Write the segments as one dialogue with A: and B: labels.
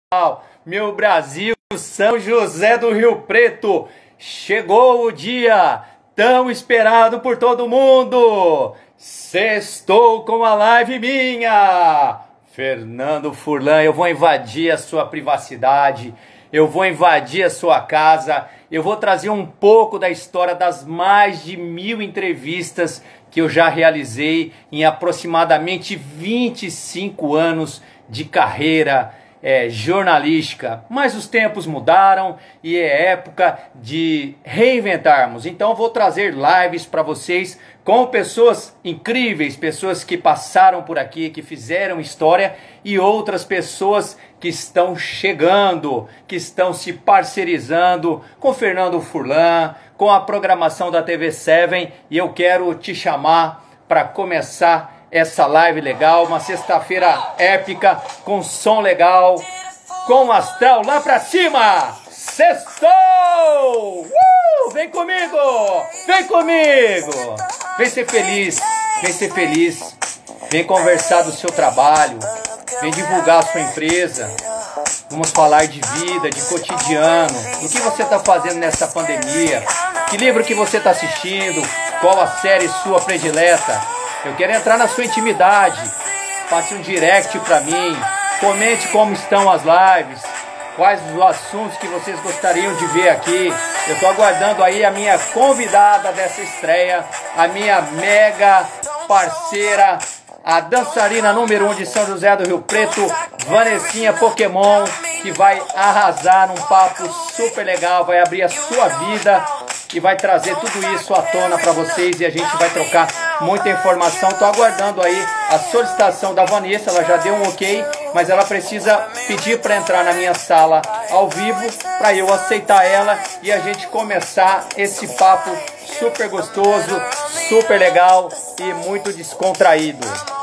A: Meu Brasil, São José do Rio Preto, chegou o dia tão esperado por todo mundo. Sextou com a live minha. Fernando Furlan, eu vou invadir a sua privacidade, eu vou invadir a sua casa, eu vou trazer um pouco da história das mais de 1000 entrevistas que eu já realizei em aproximadamente 25 anos de carreira jornalística. Mas os tempos mudaram e é época de reinventarmos. Então eu vou trazer lives para vocês com pessoas incríveis, pessoas que passaram por aqui, que fizeram história, e outras pessoas que estão chegando, que estão se parcerizando com Fernando Furlan, com a programação da TV7, e eu quero te chamar para começar essa live legal, uma sexta-feira épica, com som legal, com astral lá pra cima. Sextou! Vem comigo! Vem comigo! Vem ser feliz, vem ser feliz, vem conversar do seu trabalho, vem divulgar a sua empresa. Vamos falar de vida, de cotidiano, do que você está fazendo nessa pandemia, que livro que você está assistindo, qual a série sua predileta. Eu quero entrar na sua intimidade. Passe um direct para mim, comente como estão as lives, quais os assuntos que vocês gostariam de ver aqui. Eu estou aguardando aí a minha convidada dessa estreia, a minha mega parceira, a dançarina número 1 de São José do Rio Preto, Vanessinha Pokémon, que vai arrasar num papo super legal, vai abrir a sua vida e vai trazer tudo isso à tona para vocês, e a gente vai trocar muita informação. Estou aguardando aí a solicitação da Vanessa, ela já deu um ok, mas ela precisa pedir para entrar na minha sala ao vivo para eu aceitar ela e a gente começar esse papo super gostoso, super legal e muito descontraído.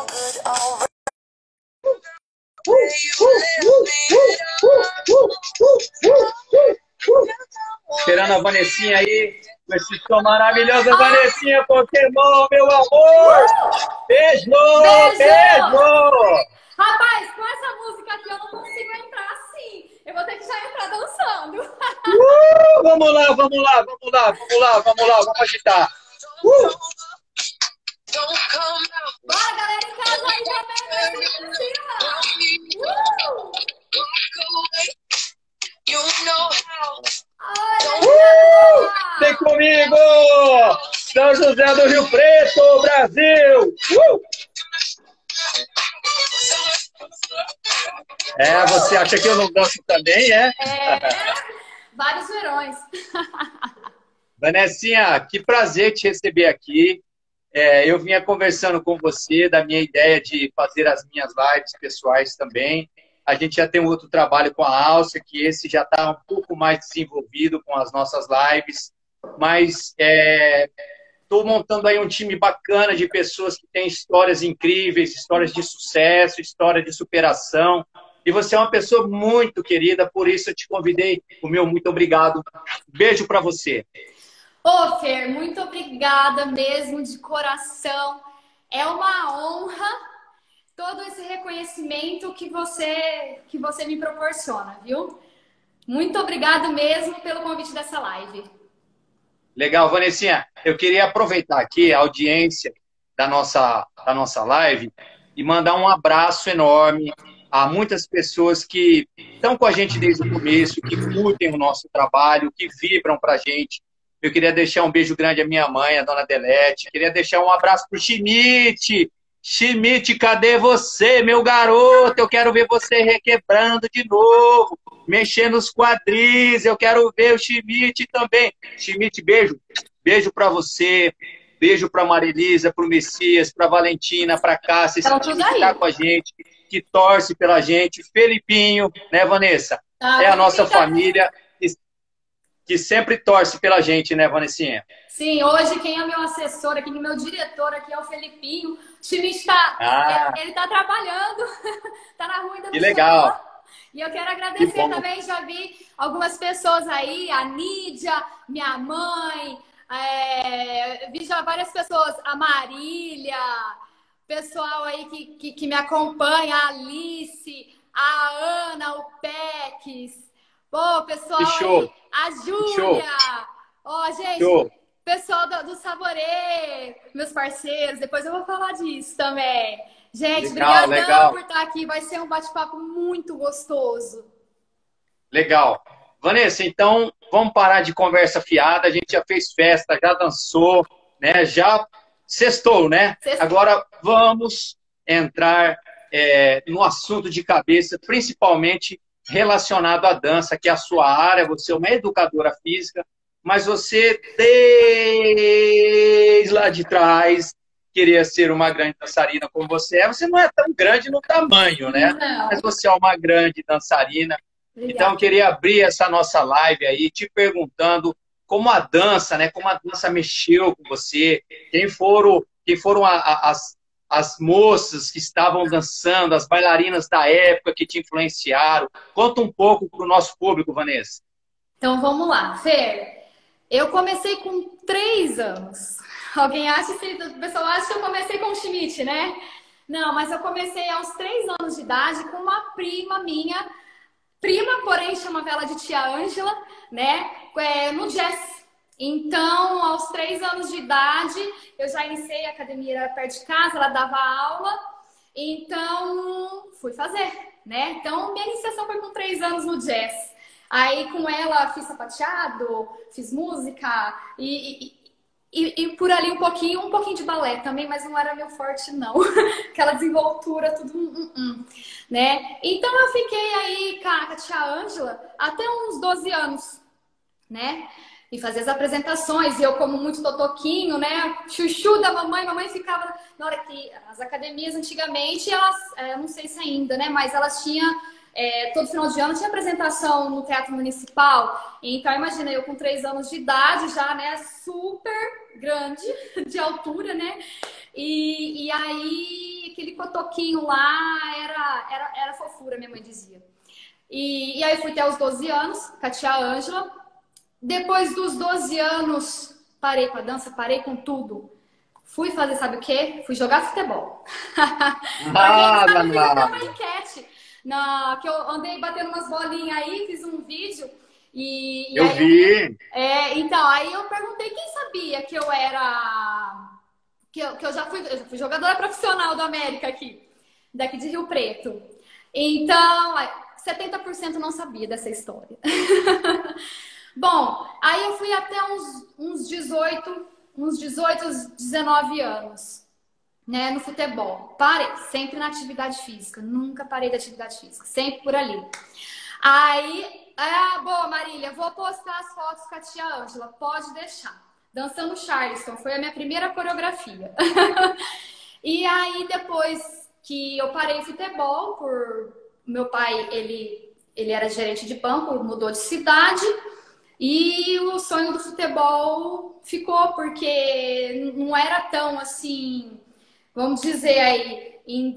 A: Esperando a Vanessinha aí, com esse som maravilhoso. Vanessinha Pokémon, meu amor! Beijo! Beijo!
B: Rapaz, com essa música aqui eu não consigo entrar assim. Eu vou ter que já entrar dançando.
A: Vamos lá, vamos agitar.
B: Bora, galera em casa aí também,
A: Vem comigo! São José do Rio Preto, Brasil! Você acha que eu não danço também,
B: vários verões.
A: Vanessinha, que prazer te receber aqui. Eu vinha conversando com você da minha ideia de fazer as minhas lives pessoais também. A gente já tem um outro trabalho com a Alcia, que esse já está um pouco mais desenvolvido com as nossas lives. Mas estou montando aí um time bacana de pessoas que têm histórias incríveis, histórias de sucesso, história de superação. E você é uma pessoa muito querida, por isso eu te convidei. O meu muito obrigado. Beijo para você.
B: Ô, Fer, muito obrigada mesmo, de coração. É uma honra todo esse reconhecimento que você me proporciona, viu? Muito obrigado mesmo pelo convite dessa live.
A: Legal, Vanessinha. Eu queria aproveitar aqui a audiência da nossa live e mandar um abraço enorme a muitas pessoas que estão com a gente desde o começo, que curtem o nosso trabalho, que vibram pra gente. Eu queria deixar um beijo grande à minha mãe, a dona Delete. Queria deixar um abraço pro Schmidt. Schmidt, cadê você, meu garoto? Eu quero ver você requebrando de novo, mexendo os quadris. Eu quero ver o Schmidt também. Schmidt, beijo. Beijo pra você. Beijo pra Marilisa, pro Messias, pra Valentina, pra Cássia, esse time que tá com a gente, que torce pela gente. Felipinho, né, Vanessa? É a nossa família que sempre torce pela gente, né, Vanessinha?
B: Sim, hoje quem é meu assessor aqui, meu diretor aqui é o Felipinho. O time ele tá trabalhando, tá na rua ainda.
A: Que legal.
B: Chegou. E eu quero agradecer também, já vi algumas pessoas aí, a Nídia, minha mãe, vi já várias pessoas, a Marília, pessoal aí que me acompanha, a Alice, a Ana, o Pé, Alex. Pô, pessoal
C: Que show.
B: aí, a
C: Que show.
B: Júlia. Ó, gente,
C: Show.
B: pessoal do Saborê, meus parceiros, depois eu vou falar disso também. Gente,
C: Legal,
B: brigadão
C: legal.
B: por estar aqui. Vai ser um bate-papo muito gostoso.
C: Legal. Vanessa, então vamos parar de conversa fiada. A gente já fez festa, já dançou, né? Já sextou, né?
B: Sextou.
C: Agora vamos entrar no assunto de cabeça, principalmente relacionado à dança, que é a sua área. Você é uma educadora física, mas você, desde lá de trás, queria ser uma grande dançarina como você é. Você não é tão grande no tamanho, né?
B: Não.
C: Mas você é uma grande dançarina. Então, eu queria abrir essa nossa live aí te perguntando como a dança, né? Como a dança mexeu com você, quem foram as moças que estavam dançando, as bailarinas da época que te influenciaram. Conta um pouco para o nosso público, Vanessa.
B: Então vamos lá, Fer. Eu comecei com 3 anos. Alguém acha que o pessoal acha que eu comecei com o Schmidt, né? Não, mas eu comecei aos 3 anos de idade com uma prima minha, prima, porém chamava ela de tia Ângela, né? No jazz. Então, aos 3 anos de idade, eu já iniciei a academia, era perto de casa, ela dava aula, então fui fazer, né? Então, minha iniciação foi com 3 anos no jazz. Aí, com ela, fiz sapateado, fiz música e por ali um pouquinho de balé também, mas não era meu forte, não. Aquela desenvoltura, tudo, né? Então, eu fiquei aí com a tia Ângela até uns 12 anos, né? E fazia as apresentações, e eu como muito totoquinho, né? Chuchu da mamãe ficava... Na hora que as academias, antigamente, elas... não sei se ainda, né? Mas elas tinham... todo final de ano tinha apresentação no Teatro Municipal. Então, imagina, eu com 3 anos de idade já, né? Super grande de altura, né? E aí, aquele cotoquinho lá era fofura, minha mãe dizia. E aí, eu fui até os 12 anos com a tia Ângela. Depois dos 12 anos, parei com a dança, parei com tudo. Fui fazer, sabe o quê? Fui jogar futebol. Uma enquete. Que eu andei batendo umas bolinhas aí, fiz um vídeo.
C: Eu vi.
B: Então, aí eu perguntei quem sabia que eu era... Que eu já fui jogadora profissional do América aqui. Daqui de Rio Preto. Então, 70% não sabia dessa história. Bom, aí eu fui até uns 18, 19 anos, né, no futebol. Parei, sempre na atividade física, nunca parei da atividade física, sempre por ali. Aí, boa, Marília, vou postar as fotos com a tia Ângela, pode deixar. Dançando Charleston, foi a minha primeira coreografia. E aí, depois que eu parei futebol, meu pai, ele era gerente de banco, mudou de cidade. E o sonho do futebol ficou, porque não era tão assim, vamos dizer aí, em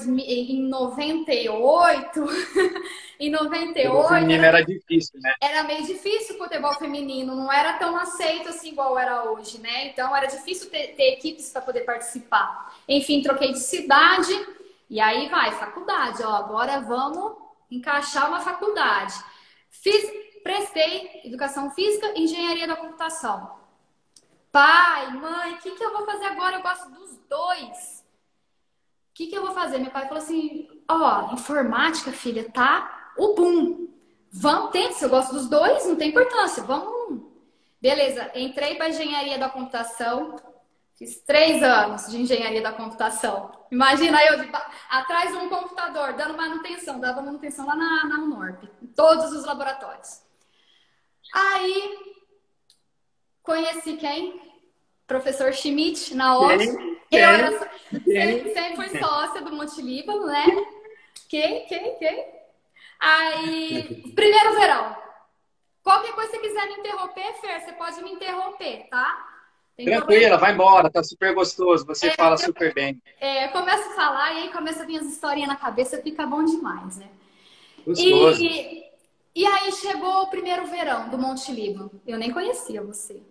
B: 98, em 98...
C: feminino era difícil, né?
B: Era meio difícil o futebol feminino, não era tão aceito assim igual era hoje, né? Então era difícil ter equipes para poder participar. Enfim, troquei de cidade e aí faculdade, ó, agora vamos encaixar uma faculdade. Prestei Educação Física e Engenharia da Computação. Pai, mãe, o que eu vou fazer agora? Eu gosto dos dois. O que eu vou fazer? Meu pai falou assim, informática, filha, tá o boom. Vamos, se eu gosto dos dois, não tem importância, vamos. Beleza, entrei para Engenharia da Computação. Fiz 3 anos de Engenharia da Computação. Imagina eu atrás de um computador, dando manutenção. Dava manutenção lá na UNORP, em todos os laboratórios. Aí, conheci quem? Professor Schmidt, na hora. Sempre fui sócia do Monte Líbano, né? Quem? Aí, primeiro verão. Qualquer coisa que você quiser me interromper, Fer, você pode me interromper, tá?
C: Tranquila, vai embora, tá super gostoso, você fala super bem.
B: Eu começo a falar e aí começa a vir as historinhas na cabeça, fica bom demais, né?
C: Gostoso.
B: E aí chegou o primeiro verão do Monte Líbano. Eu nem conhecia você.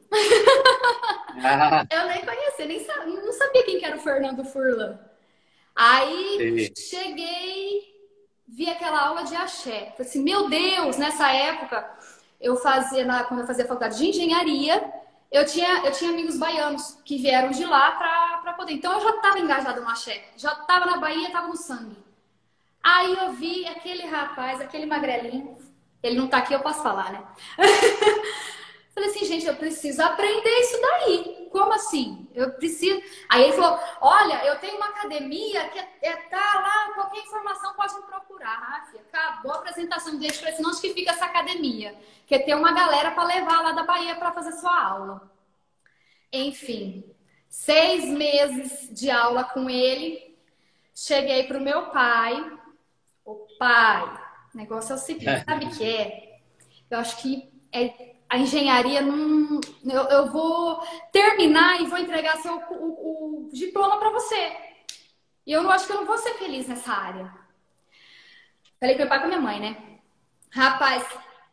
B: Eu nem conhecia, não sabia quem que era o Fernando Furlan. Aí cheguei vi aquela aula de axé. Falei assim, meu Deus, nessa época, quando eu fazia faculdade de engenharia, eu tinha amigos baianos que vieram de lá pra poder. Então eu já estava engajada no axé, já estava na Bahia, estava no sangue. Aí eu vi aquele rapaz, aquele magrelinho, ele não tá aqui, eu posso falar, né? Falei assim, gente, eu preciso aprender isso daí. Como assim? Eu preciso. Aí ele falou, olha, eu tenho uma academia que tá lá, qualquer informação pode me procurar. Ah, filha, acabou a apresentação dele. Eu falei assim, onde que fica essa academia? Quer ter uma galera para levar lá da Bahia para fazer sua aula. Enfim, 6 meses de aula com ele. Cheguei pro meu pai. O pai, o negócio é o seguinte, sabe o que é? Eu acho que a engenharia não. Eu vou terminar e vou entregar o diploma para você. E eu não acho que eu não vou ser feliz nessa área. Falei com meu pai e com minha mãe, né? Rapaz,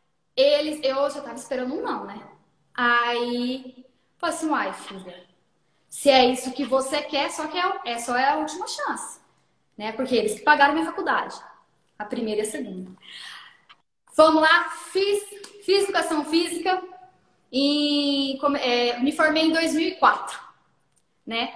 B: eu já tava esperando um não, né? Aí, falei assim, uai, filha, se é isso que você quer, só é a última chance, né? Porque eles que pagaram minha faculdade, a primeira e a segunda. Vamos lá, fiz educação física e me formei em 2004, né?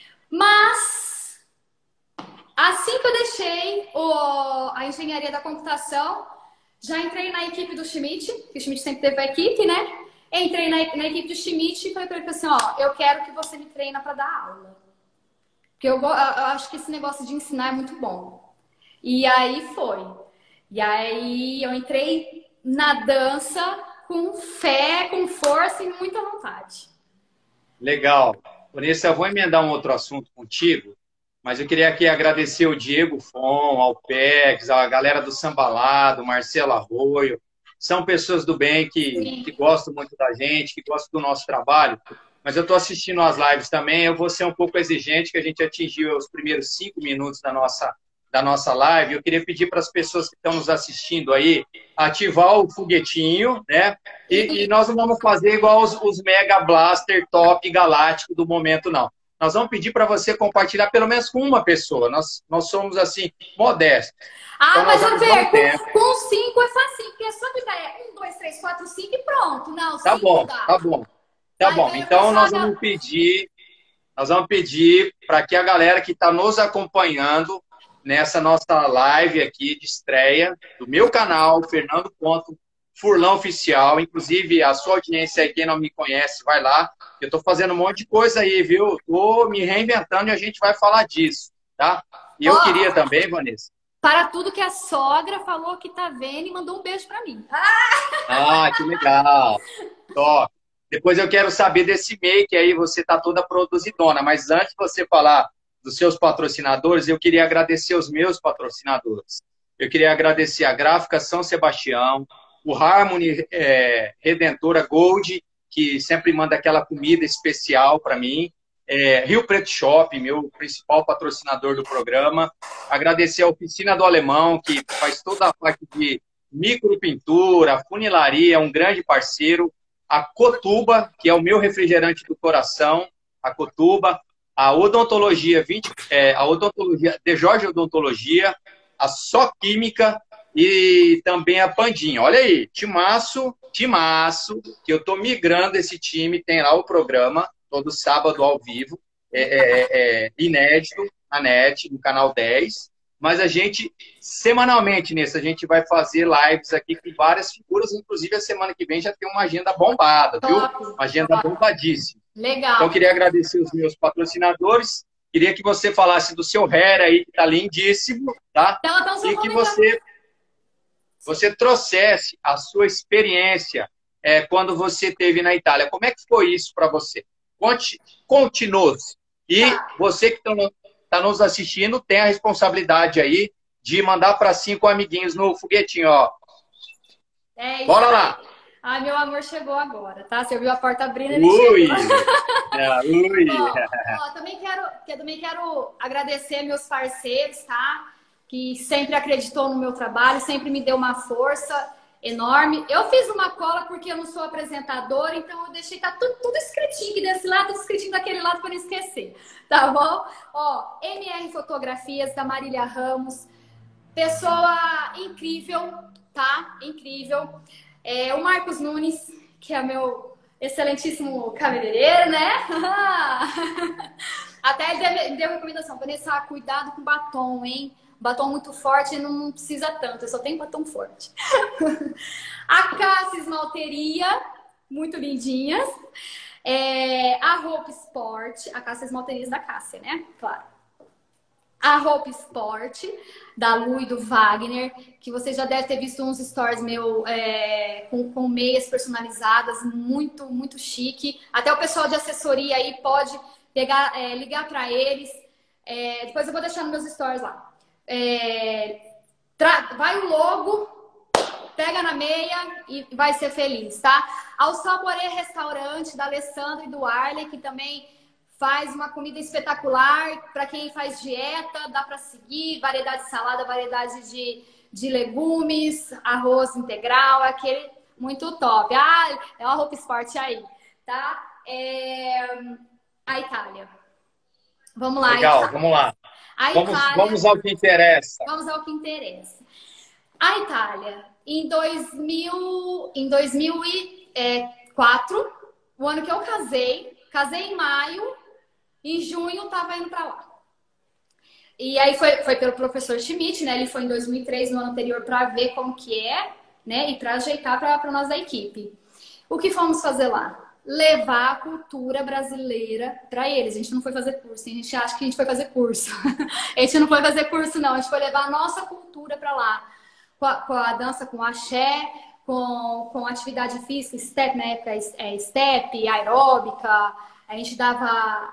B: Mas, assim que eu deixei a engenharia da computação, já entrei na equipe do Schmidt, que o Schmidt sempre teve a equipe, né? Entrei na equipe do Schmidt e falei pra ele assim, ó, eu quero que você me treina para dar aula. Porque eu acho que esse negócio de ensinar é muito bom. E aí foi. E aí eu entrei na dança com fé, com força e muita vontade.
C: Legal. Vanessa, eu vou emendar um outro assunto contigo, mas eu queria aqui agradecer o Diego Fon, ao Pex, a galera do Sambalado, Marcelo Arroio. São pessoas do bem que gostam muito da gente, que gostam do nosso trabalho. Mas eu estou assistindo as lives também, eu vou ser um pouco exigente, que a gente atingiu os primeiros 5 minutos da nossa live. Eu queria pedir para as pessoas que estão nos assistindo aí, ativar o foguetinho, né? E nós não vamos fazer igual os Mega Blaster Top Galáctico do momento, não. Nós vamos pedir para você compartilhar pelo menos com uma pessoa. Nós somos, assim, modestos.
B: Ah,
C: então,
B: mas eu ver, com 5 é fácil, porque é só clicar 1, 2, 3, 4, 5 e pronto. Não,
C: tá bom,
B: dá.
C: tá bom. Tá bom, então nós vamos pedir para que a galera que está nos acompanhando nessa nossa live aqui de estreia do meu canal, Fernando Furlan Oficial, inclusive a sua audiência aí, quem não me conhece, vai lá, eu estou fazendo um monte de coisa aí, viu? Estou me reinventando e a gente vai falar disso, tá? E eu queria também, Vanessa.
B: Para tudo que a sogra falou que tá vendo e mandou um beijo para mim.
C: Ah, que legal. Top. Depois eu quero saber desse make aí, você tá toda produzidona. Mas antes de você falar dos seus patrocinadores, eu queria agradecer os meus patrocinadores. Eu queria agradecer a Gráfica São Sebastião, o Harmony Redentora Gold, que sempre manda aquela comida especial para mim. Rio Preto Shop, meu principal patrocinador do programa. Agradecer a Oficina do Alemão, que faz toda a parte de micropintura, funilaria, um grande parceiro. A Cotuba, que é o meu refrigerante do coração, a Cotuba, a Odontologia de Jorge Odontologia, a Só Química e também a Pandinha. Olha aí, timaço, que eu estou migrando esse time, tem lá o programa, todo sábado ao vivo, inédito, na NET, no canal 10. Mas a gente, semanalmente a gente vai fazer lives aqui com várias figuras, inclusive a semana que vem já tem uma agenda bombada, viu? Uma agenda bombadíssima.
B: Legal.
C: Então, queria agradecer os meus patrocinadores, queria que você falasse do seu hair aí, que tá lindíssimo, tá? E que você trouxesse a sua experiência quando você esteve na Itália. Como é que foi isso para você? Conte-nos. E você que está nos assistindo tem a responsabilidade aí de mandar para 5 amiguinhos no foguetinho, ó. Bora lá.
B: Ai, meu amor chegou agora, tá? Você ouviu a porta abrindo, ele chegou.
C: Ui.
B: Também quero agradecer meus parceiros, tá? Que sempre acreditou no meu trabalho, sempre me deu uma força enorme. Eu fiz uma cola porque eu não sou apresentadora, então eu deixei tá tudo escritinho aqui desse lado, tudo escritinho daquele lado para não esquecer, tá bom? Ó, MR Fotografias da Marília Ramos, Pessoa incrível, tá? Incrível. O Marcos Nunes, que é meu excelentíssimo cabeleireiro, né? Até ele me deu recomendação. Vanessa, cuidado com batom, hein? Batom muito forte não precisa tanto. Eu só tenho batom forte. A Cássia Esmalteria, muito lindinhas. A Hope Sport, a Cássia Esmalterias da Cássia, né? Claro. A Hope Sport, da Lu e do Wagner, que você já deve ter visto uns stories meu com meias personalizadas, muito, muito chique. Até o pessoal de assessoria aí pode ligar para eles. Depois eu vou deixar nos meus stories lá. Vai o logo, pega na meia e vai ser feliz, tá? Ao Saboré Restaurante, da Alessandra e do Arley, que também faz uma comida espetacular para quem faz dieta, dá para seguir, variedade de salada, variedade de legumes, arroz integral, aquele muito top. É uma roupa esporte aí, tá? A Itália. Vamos lá,
C: legal,
B: Itália.
C: Vamos lá. Vamos ao que interessa.
B: Vamos ao que interessa. A Itália, em 2004, o ano que eu casei em maio, em junho tava indo para lá. E aí foi pelo professor Schmidt, né? Ele foi em 2003, no ano anterior, para ver como que né? E para ajeitar para nós da equipe. O que fomos fazer lá? Levar a cultura brasileira para eles. A gente não foi fazer curso, a gente acha que a gente foi fazer curso. A gente não foi fazer curso, não. A gente foi levar a nossa cultura para lá. Com a dança, com axé, com atividade física, step, na época step, aeróbica. A gente dava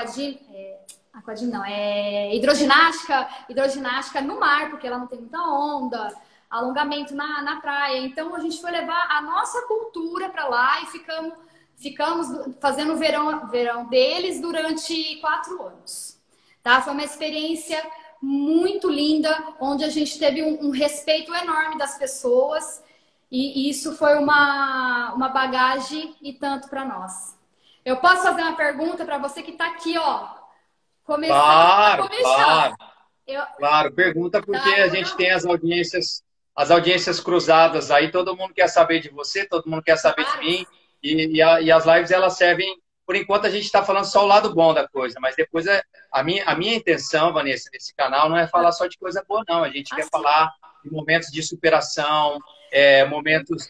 B: hidroginástica no mar, porque lá não tem muita onda, alongamento na praia. Então a gente foi levar a nossa cultura para lá e ficamos fazendo o verão deles durante 4 anos. Tá? Foi uma experiência muito linda, onde a gente teve um respeito enorme das pessoas, e isso foi uma bagagem e tanto para nós. Eu posso fazer uma pergunta para você que está aqui, ó, começando a começar.
C: Claro, pergunta, porque a gente tem as audiências cruzadas aí, todo mundo quer saber de você, todo mundo quer saber de mim, e as lives, elas servem, por enquanto a gente está falando só o lado bom da coisa, mas depois a minha intenção, Vanessa, nesse canal não é falar só de coisa boa, não, a gente quer falar de momentos de superação, momentos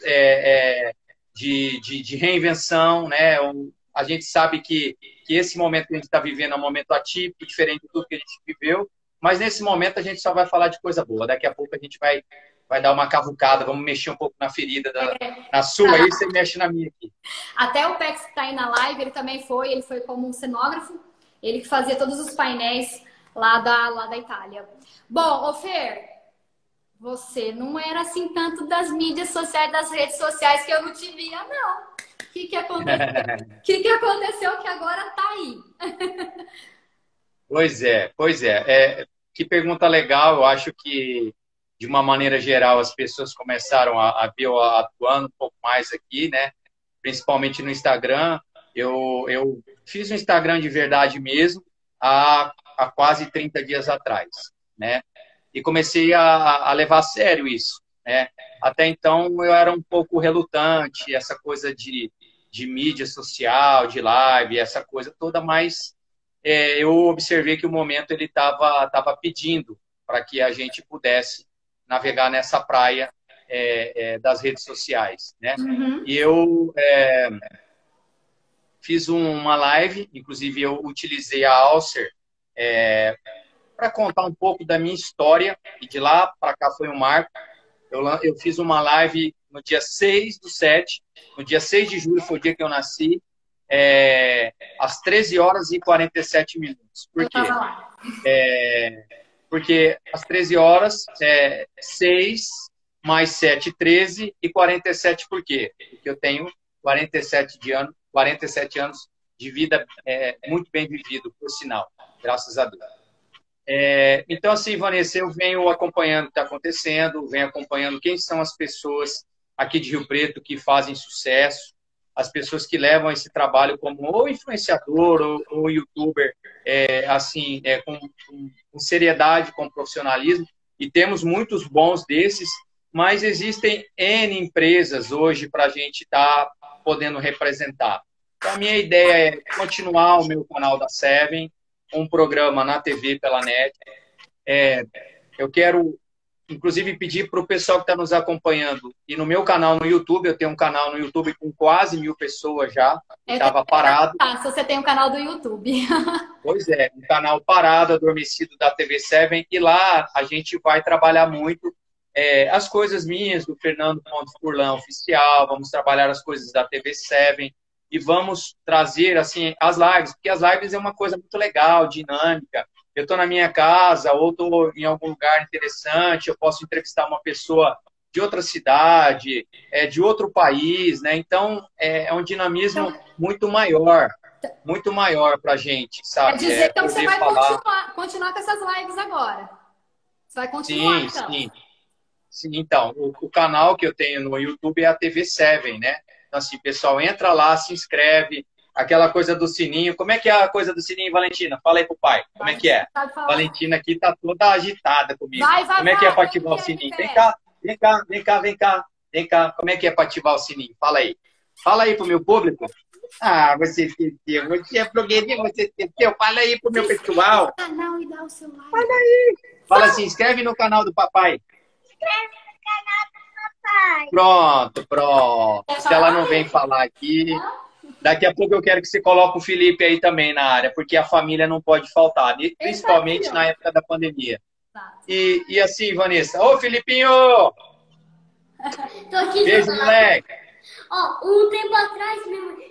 C: de reinvenção, né? A gente sabe que esse momento que a gente está vivendo é um momento atípico, diferente de tudo que a gente viveu, mas nesse momento a gente só vai falar de coisa boa. Daqui a pouco a gente vai dar uma cavucada, vamos mexer um pouco na ferida, na sua aí, você mexe na minha aqui.
B: Até o Pex que está aí na live, ele foi como um cenógrafo, ele que fazia todos os painéis lá da Itália. Bom, Fer, você não era assim tanto das mídias sociais, das redes sociais, que eu não te via, não. O que aconteceu que agora tá aí?
C: Pois é. Que pergunta legal. Eu acho que, de uma maneira geral, as pessoas começaram a ver eu atuando um pouco mais aqui, né? Principalmente no Instagram. Eu fiz um Instagram de verdade mesmo há quase 30 dias atrás, né? E comecei a levar a sério isso, né? Até então eu era um pouco relutante, essa coisa de mídia social, de live, essa coisa toda, mas eu observei que o momento ele estava pedindo para que a gente pudesse navegar nessa praia das redes sociais, né?
B: Uhum.
C: E eu fiz uma live, inclusive eu utilizei a Alcer para contar um pouco da minha história, e de lá para cá foi um marco. Eu fiz uma live no dia 6/7, no dia 6 de julho foi o dia que eu nasci, às 13 horas e 47 minutos. Por quê? Porque às 13 horas, 6 mais 7, 13 e 47, por quê? Porque eu tenho 47 anos de vida muito bem vivido, por sinal, graças a Deus. Então, assim, Vanessa, eu venho acompanhando o que está acontecendo, venho acompanhando quem são as pessoas aqui de Rio Preto que fazem sucesso, as pessoas que levam esse trabalho como ou influenciador ou youtuber, com seriedade, com profissionalismo. e temos muitos bons desses, mas existem N empresas hoje para a gente estar podendo representar. Então, a minha ideia é continuar o meu canal da Seven, um programa na TV pela NET. Eu quero, inclusive, pedir para o pessoal que está nos acompanhando, e no meu canal no YouTube, eu tenho um canal no YouTube com quase 1.000 pessoas já, estava parado.
B: Se você tem um canal do YouTube.
C: Pois é, um canal parado, adormecido da TV Seven, e lá a gente vai trabalhar muito as coisas minhas, do Fernando Pontes Furlan Oficial, vamos trabalhar as coisas da TV Seven, e vamos trazer, assim, as lives, porque as lives é uma coisa muito legal, dinâmica. Eu estou na minha casa, ou estou em algum lugar interessante, eu posso entrevistar uma pessoa de outra cidade, de outro país, né? Então, é um dinamismo muito maior para a gente, sabe?
B: Quer dizer, então você vai continuar com essas lives agora? Você vai continuar, então?
C: Sim, então, o canal que eu tenho no YouTube é a TV Seven, né? Então, assim, pessoal, entra lá, se inscreve, aquela coisa do sininho. Como é que é a coisa do sininho, Valentina? Fala aí pro pai. Como é que é? Valentina aqui tá toda agitada comigo. Como é que é para ativar o sininho? Vem cá. Como é que é para ativar o sininho? Fala aí. Fala aí pro meu público. Ah, você esqueceu. Você é blogueirinha, você esqueceu. Fala aí pro meu pessoal.
B: Canal e dá o seu like.
C: Fala aí. Fala assim, inscreve no canal do papai.
D: Inscreve no canal do papai.
C: Pronto. Se ela não vem falar aqui... Daqui a pouco eu quero que você coloque o Felipe aí também na área, porque a família não pode faltar, principalmente na época da pandemia. E assim, Vanessa. Ô, Filipinho!
D: Tô aqui.
C: Beijo, moleque.
D: Ó, um tempo atrás,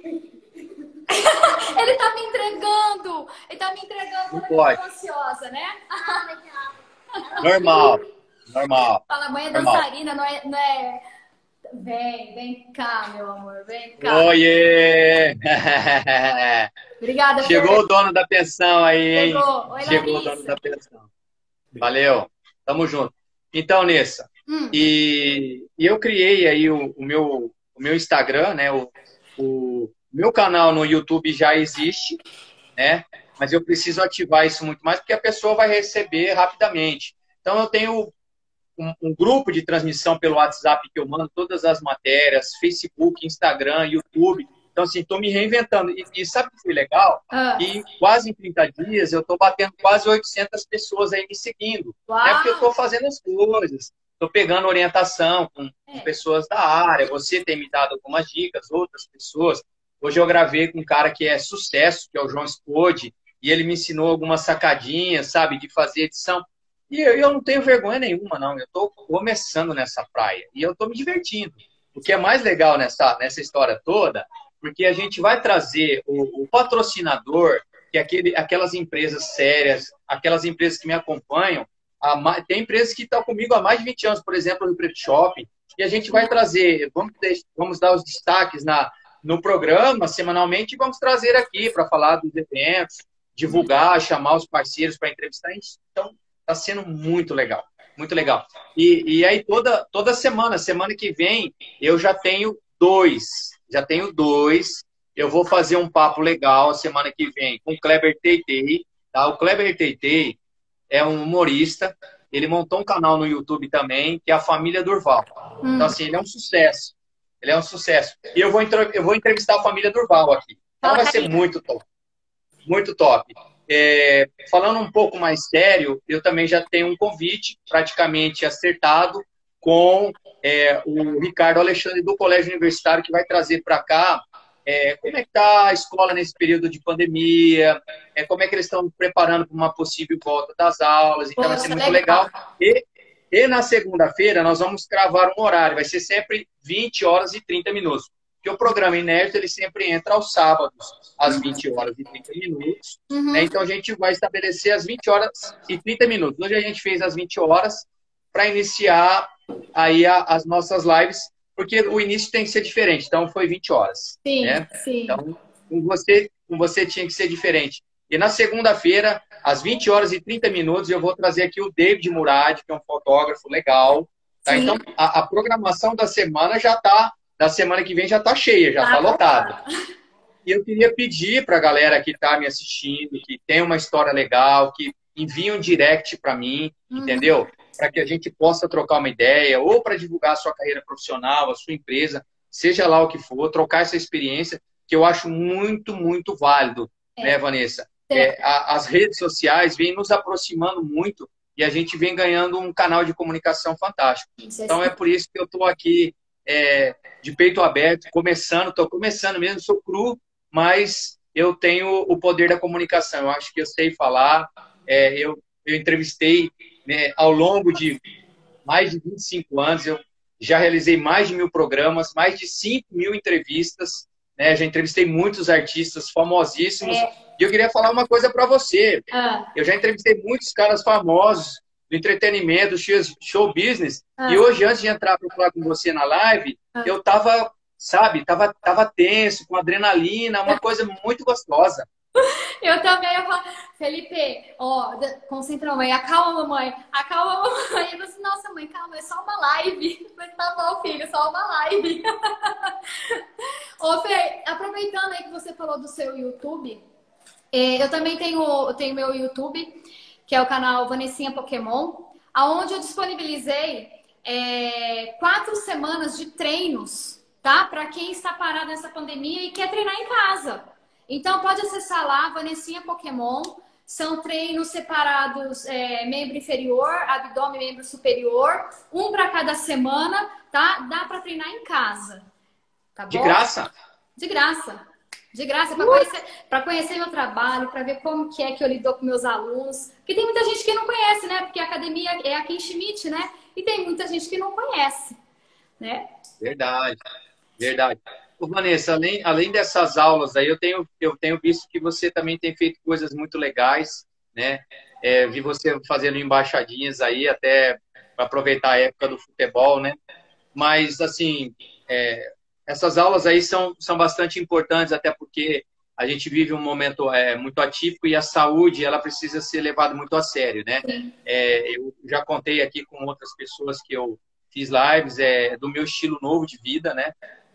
B: Ele tá me entregando.
C: Não pode.
B: Eu tô ansiosa, né?
C: Normal.
B: Fala, mãe é dançarina, não é... Vem cá, meu amor, vem cá.
C: Oiê!
B: Obrigada,
C: Chegou o dono da pensão aí, hein?
B: Chegou
C: o dono da pensão. Valeu, tamo junto. Então, Nessa, e eu criei aí o meu Instagram, né? O meu canal no YouTube já existe, né? Mas eu preciso ativar isso muito mais, porque a pessoa vai receber rapidamente. Então, eu tenho um grupo de transmissão pelo WhatsApp que eu mando todas as matérias, Facebook, Instagram, YouTube. Então, assim, estou me reinventando. E sabe o que foi legal? E quase em 30 dias eu estou batendo quase 800 pessoas aí me seguindo. É porque eu estou fazendo as coisas. Estou pegando orientação com pessoas da área. Você tem me dado algumas dicas, outras pessoas. Hoje eu gravei com um cara que é sucesso, que é o João Spode, e ele me ensinou algumas sacadinhas, sabe, de fazer edição. E eu não tenho vergonha nenhuma, não. Eu estou começando nessa praia. E eu estou me divertindo. O que é mais legal nessa história toda, porque a gente vai trazer o patrocinador, que é aquelas empresas sérias, aquelas empresas que me acompanham. Tem empresas que estão comigo há mais de 20 anos, por exemplo, no Preto Shopping. E a gente vai trazer, vamos dar os destaques no programa, semanalmente, e vamos trazer aqui para falar dos eventos, divulgar, chamar os parceiros para entrevistar. Então, está sendo muito legal, muito legal. E aí toda semana que vem, eu já tenho dois. Eu vou fazer um papo legal semana que vem com o Kleber Teitei. Tá? O Kleber Teitei é um humorista, ele montou um canal no YouTube também, que é a Família Durval. Então, assim, ele é um sucesso. E eu vou entrevistar a Família Durval aqui. Então vai ser muito top. Muito top. Falando um pouco mais sério, eu também já tenho um convite praticamente acertado com o Ricardo Alexandre do Colégio Universitário, que vai trazer para cá como é que está a escola nesse período de pandemia, como é que eles estão preparando para uma possível volta das aulas. Então vai ser muito legal. E na segunda-feira nós vamos cravar um horário, vai ser sempre 20 horas e 30 minutos. Porque o programa Inédito, ele sempre entra aos sábados, às 20 horas e 30 minutos. Né? Então, a gente vai estabelecer as 20 horas e 30 minutos. Hoje a gente fez as 20 horas para iniciar aí as nossas lives, porque o início tem que ser diferente. Então, foi 20 horas.
B: Sim,
C: né?
B: sim.
C: Então, com você tinha que ser diferente. E na segunda-feira, às 20 horas e 30 minutos, eu vou trazer aqui o David Murad, que é um fotógrafo legal. Tá? Então, a programação da semana da semana que vem já está cheia, já está lotada. E eu queria pedir para a galera que está me assistindo, que tem uma história legal, que envie um direct para mim, entendeu? para que a gente possa trocar uma ideia, ou para divulgar a sua carreira profissional, a sua empresa, seja lá o que for, trocar essa experiência, que eu acho muito, muito válido, né, Vanessa? As redes sociais vêm nos aproximando muito e a gente vem ganhando um canal de comunicação fantástico. Então, é por isso que eu estou aqui de peito aberto, estou começando mesmo, sou cru, mas eu tenho o poder da comunicação. Eu acho que eu sei falar. Eu entrevistei, né, ao longo de mais de 25 anos, eu já realizei mais de 1000 programas, mais de 5.000 entrevistas, né? Já entrevistei muitos artistas famosíssimos. E eu queria falar uma coisa para você. Eu já entrevistei muitos caras famosos do entretenimento, show business. E hoje, antes de entrar para falar com você na live, eu tava, sabe, tava tenso, com adrenalina, uma coisa muito gostosa.
B: Eu também, eu falo, Felipe, ó, concentra, mãe, acalma, mamãe, acalma, mamãe. Eu disse, nossa, mãe, calma, é só uma live. Eu falei, tá bom, filho, só uma live. Ô, Fê, aproveitando aí que você falou do seu YouTube, eu também tenho meu YouTube, que é o canal Vanessinha Pokémon, aonde eu disponibilizei 4 semanas de treinos, tá? Para quem está parado nessa pandemia e quer treinar em casa. Então, pode acessar lá, Vanessinha Pokémon. São treinos separados, membro inferior, abdômen, membro superior. Um para cada semana, tá? Dá para treinar em casa. Tá bom?
C: De graça?
B: De graça. De graça, para conhecer meu trabalho, para ver como que é que eu lido com meus alunos. Porque tem muita gente que não conhece, né? Porque a academia é aqui em Schmidt, né? E tem muita gente que não conhece, né?
C: Verdade, verdade. Ô, Vanessa, além dessas aulas aí, eu tenho visto que você também tem feito coisas muito legais, né? Vi você fazendo embaixadinhas aí, até para aproveitar a época do futebol, né? Mas, assim, essas aulas aí são bastante importantes, até porque a gente vive um momento muito atípico e a saúde, ela precisa ser levada muito a sério, né? Eu já contei aqui com outras pessoas que eu fiz lives do meu estilo novo de vida, né?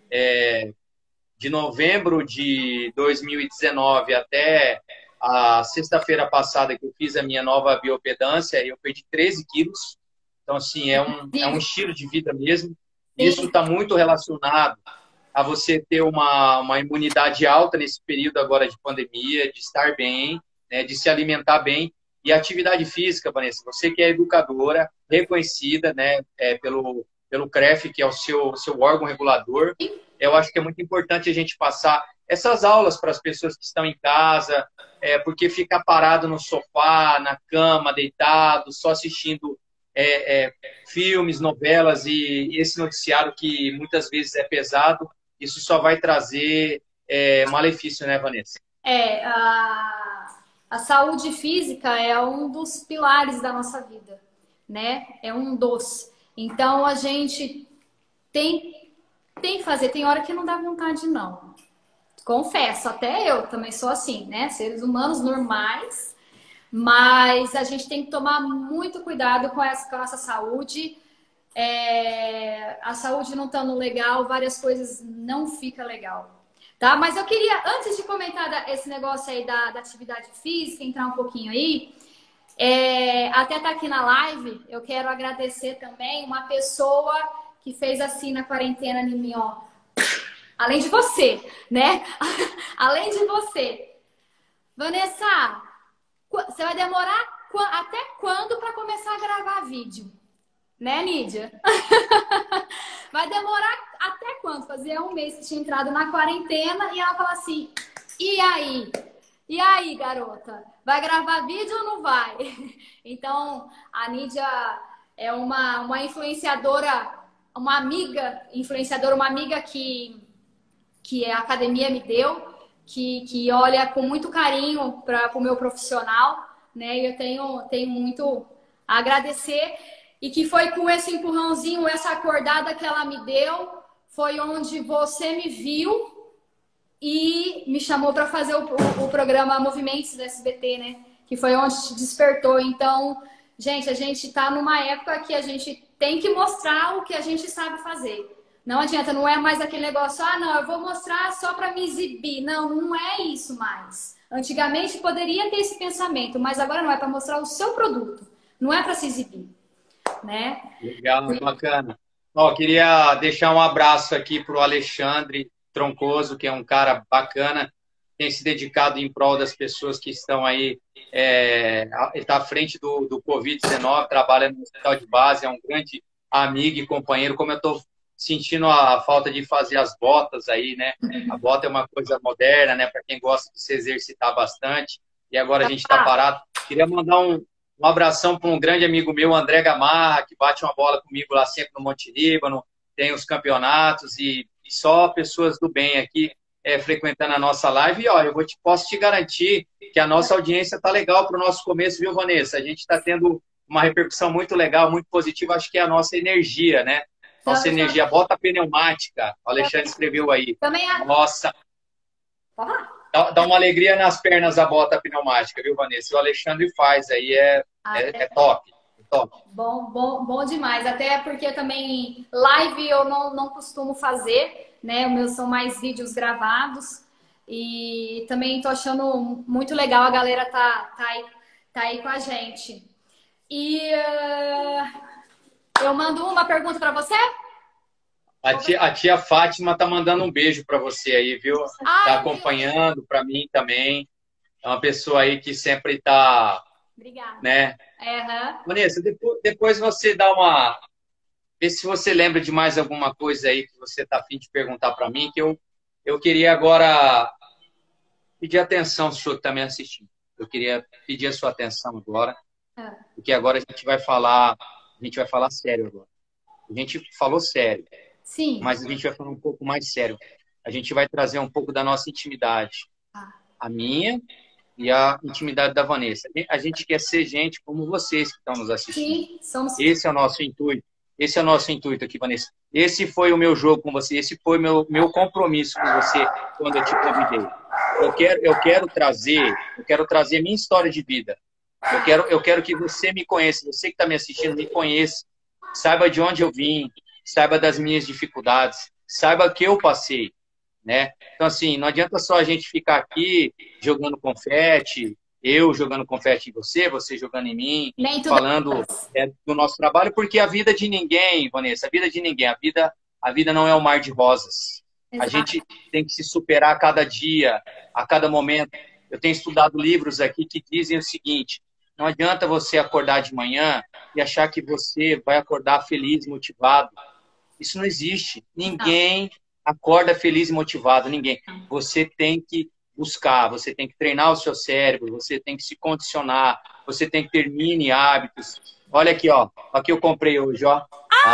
C: De novembro de 2019 até a sexta-feira passada que eu fiz a minha nova biopedância, eu perdi 13 quilos. Então, assim, é um estilo de vida mesmo. Isso está muito relacionado a você ter uma imunidade alta nesse período agora de pandemia, de estar bem, né, de se alimentar bem. E a atividade física, Vanessa, você que é educadora, reconhecida, né, pelo CREF, que é o seu órgão regulador, eu acho que é muito importante a gente passar essas aulas para as pessoas que estão em casa, porque ficar parado no sofá, na cama, deitado, só assistindo filmes, novelas e esse noticiário que muitas vezes é pesado, isso só vai trazer malefício, né, Vanessa?
B: A saúde física é um dos pilares da nossa vida, né? É um dos. Então, a gente tem que fazer. Tem hora que não dá vontade, não. Confesso, até eu também sou assim, né? Seres humanos normais, mas a gente tem que tomar muito cuidado com a nossa saúde. A saúde não estando legal, várias coisas não ficam legal. Tá? Mas eu queria, antes de comentar esse negócio aí da atividade física, entrar um pouquinho aí, até tá aqui na live, eu quero agradecer também uma pessoa que fez assim na quarentena em mim, ó. Além de você, né? Além de você. Vanessa, você vai demorar até quando para começar a gravar vídeo? Né, Nídia? Vai demorar até quando? Fazia um mês que tinha entrado na quarentena e ela fala assim, e aí? E aí, garota? Vai gravar vídeo ou não vai? Então, a Nídia é uma influenciadora, uma amiga influenciadora, uma amiga que a academia me deu, que olha com muito carinho para o meu profissional, né? E eu tenho muito a agradecer. E que foi com esse empurrãozinho, essa acordada que ela me deu, foi onde você me viu e me chamou para fazer o programa Movimentos do SBT, né? Que foi onde te despertou. Então, gente, a gente tá numa época que a gente tem que mostrar o que a gente sabe fazer. Não adianta, não é mais aquele negócio, não, eu vou mostrar só para me exibir. Não, não é isso mais. Antigamente poderia ter esse pensamento, mas agora não, é para mostrar o seu produto. Não é para se exibir. né?
C: Legal, bacana. Ó, queria deixar um abraço aqui para o Alexandre Troncoso, que é um cara bacana, tem se dedicado em prol das pessoas que estão aí. Ele está à frente do Covid-19, trabalha no hospital de base, é um grande amigo e companheiro. Como eu estou sentindo a falta de fazer as botas aí, né? A bota é uma coisa moderna, né? Para quem gosta de se exercitar bastante. E agora a gente está parado. Queria mandar um abração para um grande amigo meu, André Gamarra, que bate uma bola comigo lá sempre no Monte Líbano, tem os campeonatos e só pessoas do bem aqui frequentando a nossa live. E ó, posso te garantir que a nossa audiência tá legal para o nosso começo, viu, Vanessa? A gente está tendo uma repercussão muito legal, muito positiva. Acho que é a nossa energia, né? Nossa energia. Bota pneumática. O Alexandre escreveu aí.
B: Também
C: Nossa. Dá uma alegria nas pernas a bota pneumática, viu, Vanessa? O Alexandre faz aí, é top. Top.
B: Bom demais. Até porque também live eu não costumo fazer, né? Os meus são mais vídeos gravados. E também tô achando muito legal a galera tá aí com a gente. E eu mando uma pergunta para você?
C: A tia Fátima tá mandando um beijo para você aí, viu? Tá acompanhando, para mim também. É uma pessoa aí que sempre tá...
B: Obrigada.
C: Né?
B: Uhum.
C: Vanessa, depois você dá uma... Vê se você lembra de mais alguma coisa aí que você tá a fim de perguntar para mim, que eu queria agora pedir atenção, se o senhor tá me assistindo. Eu queria pedir a sua atenção agora, porque agora a gente vai falar sério agora. A gente falou sério.
B: Sim.
C: Mas a gente vai falar um pouco mais sério. A gente vai trazer um pouco da nossa intimidade. A minha e a intimidade da Vanessa. A gente quer ser gente como vocês que estão nos assistindo.
B: Sim, somos...
C: Esse é o nosso intuito. Esse é o nosso intuito aqui, Vanessa. Esse foi o meu jogo com você. Esse foi o meu compromisso com você quando eu te convidei. Eu quero trazer minha história de vida. Eu quero que você me conheça. Você que está me assistindo, me conheça. Saiba de onde eu vim. Saiba das minhas dificuldades, saiba que eu passei, né? Então, assim, não adianta só a gente ficar aqui jogando confete, eu jogando confete em você, você jogando em mim, falando do nosso trabalho, porque a vida de ninguém, Vanessa, a vida de ninguém, a vida não é um mar de rosas. Exato. A gente tem que se superar a cada dia, a cada momento. Eu tenho estudado livros aqui que dizem o seguinte: não adianta você acordar de manhã e achar que você vai acordar feliz, motivado. Isso não existe. Ninguém acorda feliz e motivado, ninguém. Você tem que buscar, você tem que treinar o seu cérebro, você tem que se condicionar, você tem que ter mini hábitos. Olha aqui, ó. Aqui eu comprei hoje, ó.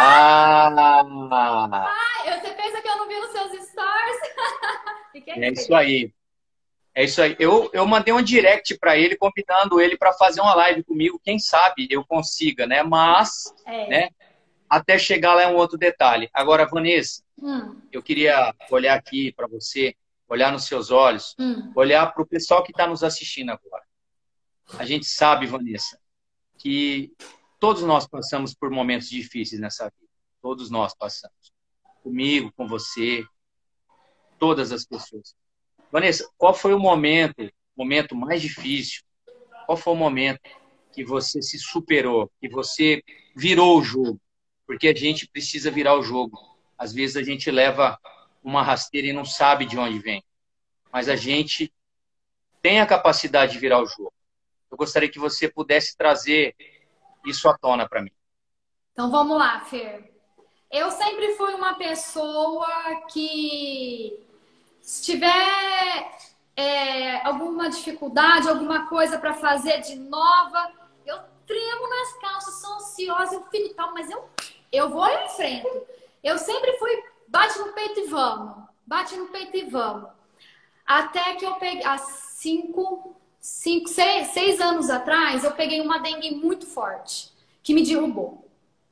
B: Você pensa que eu não vi nos seus stories?
C: É isso aí. É isso aí. Eu mandei um direct para ele, convidando ele para fazer uma live comigo. Quem sabe eu consiga, né? Mas, né? Até chegar lá é um outro detalhe. Agora, Vanessa, eu queria olhar aqui para você, olhar nos seus olhos, olhar para o pessoal que está nos assistindo agora. A gente sabe, Vanessa, que todos nós passamos por momentos difíceis nessa vida. Todos nós passamos. Comigo, com você, todas as pessoas. Vanessa, qual foi o momento mais difícil? Qual foi o momento que você se superou, que você virou o jogo? Porque a gente precisa virar o jogo. Às vezes a gente leva uma rasteira e não sabe de onde vem. Mas a gente tem a capacidade de virar o jogo. Eu gostaria que você pudesse trazer isso à tona para mim.
B: Então vamos lá, Fer. Eu sempre fui uma pessoa que, se tiver alguma dificuldade, alguma coisa para fazer de nova, eu tremo nas calças, sou ansiosa, eu fico tal, mas eu vou e enfrento. Eu sempre fui, bate no peito e vamos. Bate no peito e vamos. Até que eu peguei, há 6 anos atrás, eu peguei uma dengue muito forte, que me derrubou.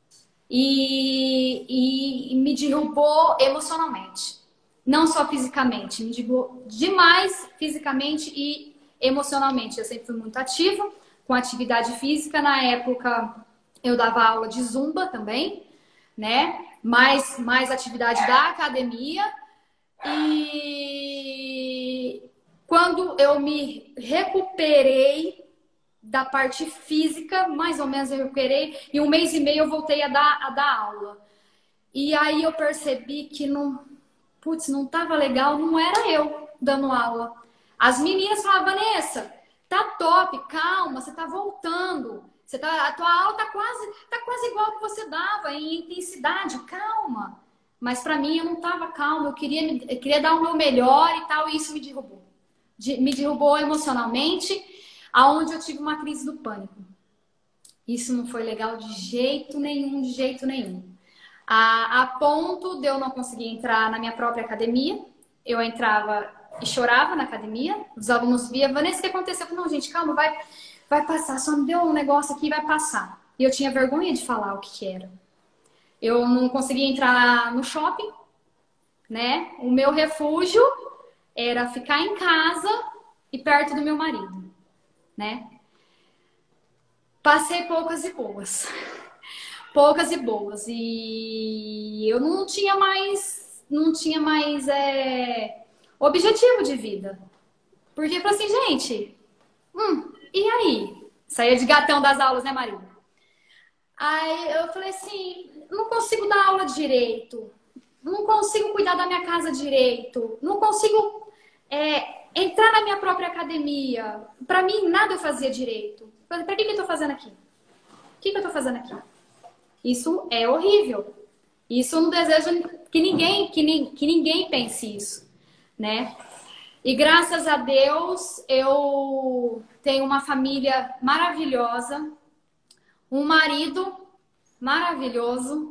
B: E me derrubou emocionalmente. Não só fisicamente, me derrubou demais fisicamente e emocionalmente. Eu sempre fui muito ativa, com atividade física. Na época, eu dava aula de zumba também, né? Mais atividade da academia. E quando eu me recuperei da parte física, mais ou menos eu recuperei, e 1 mês e meio eu voltei a dar aula. E aí eu percebi que não tava legal, não era eu dando aula. As meninas falavam, Vanessa, tá top, calma, você tá voltando. A tua aula tá quase igual que você dava, em intensidade, calma. Mas pra mim eu não tava calma, eu queria dar o meu melhor e tal, e isso me derrubou. Me derrubou emocionalmente, aonde eu tive uma crise do pânico. Isso não foi legal de jeito nenhum, de jeito nenhum. A ponto de eu não conseguir entrar na minha própria academia. Eu entrava e chorava na academia. Os alunos viam, Vanessa, o que aconteceu? Eu falei, não, gente, calma, vai passar. Só me deu um negócio aqui e vai passar. E eu tinha vergonha de falar o que era. Eu não conseguia entrar no shopping, né? O meu refúgio era ficar em casa e perto do meu marido, né? Passei poucas e boas. Poucas e boas. E eu não tinha mais objetivo de vida. Porque eu falei assim, gente, e aí? Saía de gatão das aulas, né, Maria? Aí eu falei assim, não consigo dar aula direito, não consigo cuidar da minha casa direito, não consigo entrar na minha própria academia. Pra mim, nada eu fazia direito. Pra que eu tô fazendo aqui? O que eu tô fazendo aqui? Isso é horrível. Isso eu não desejo que ninguém pense isso, né? E graças a Deus eu tenho uma família maravilhosa, um marido maravilhoso,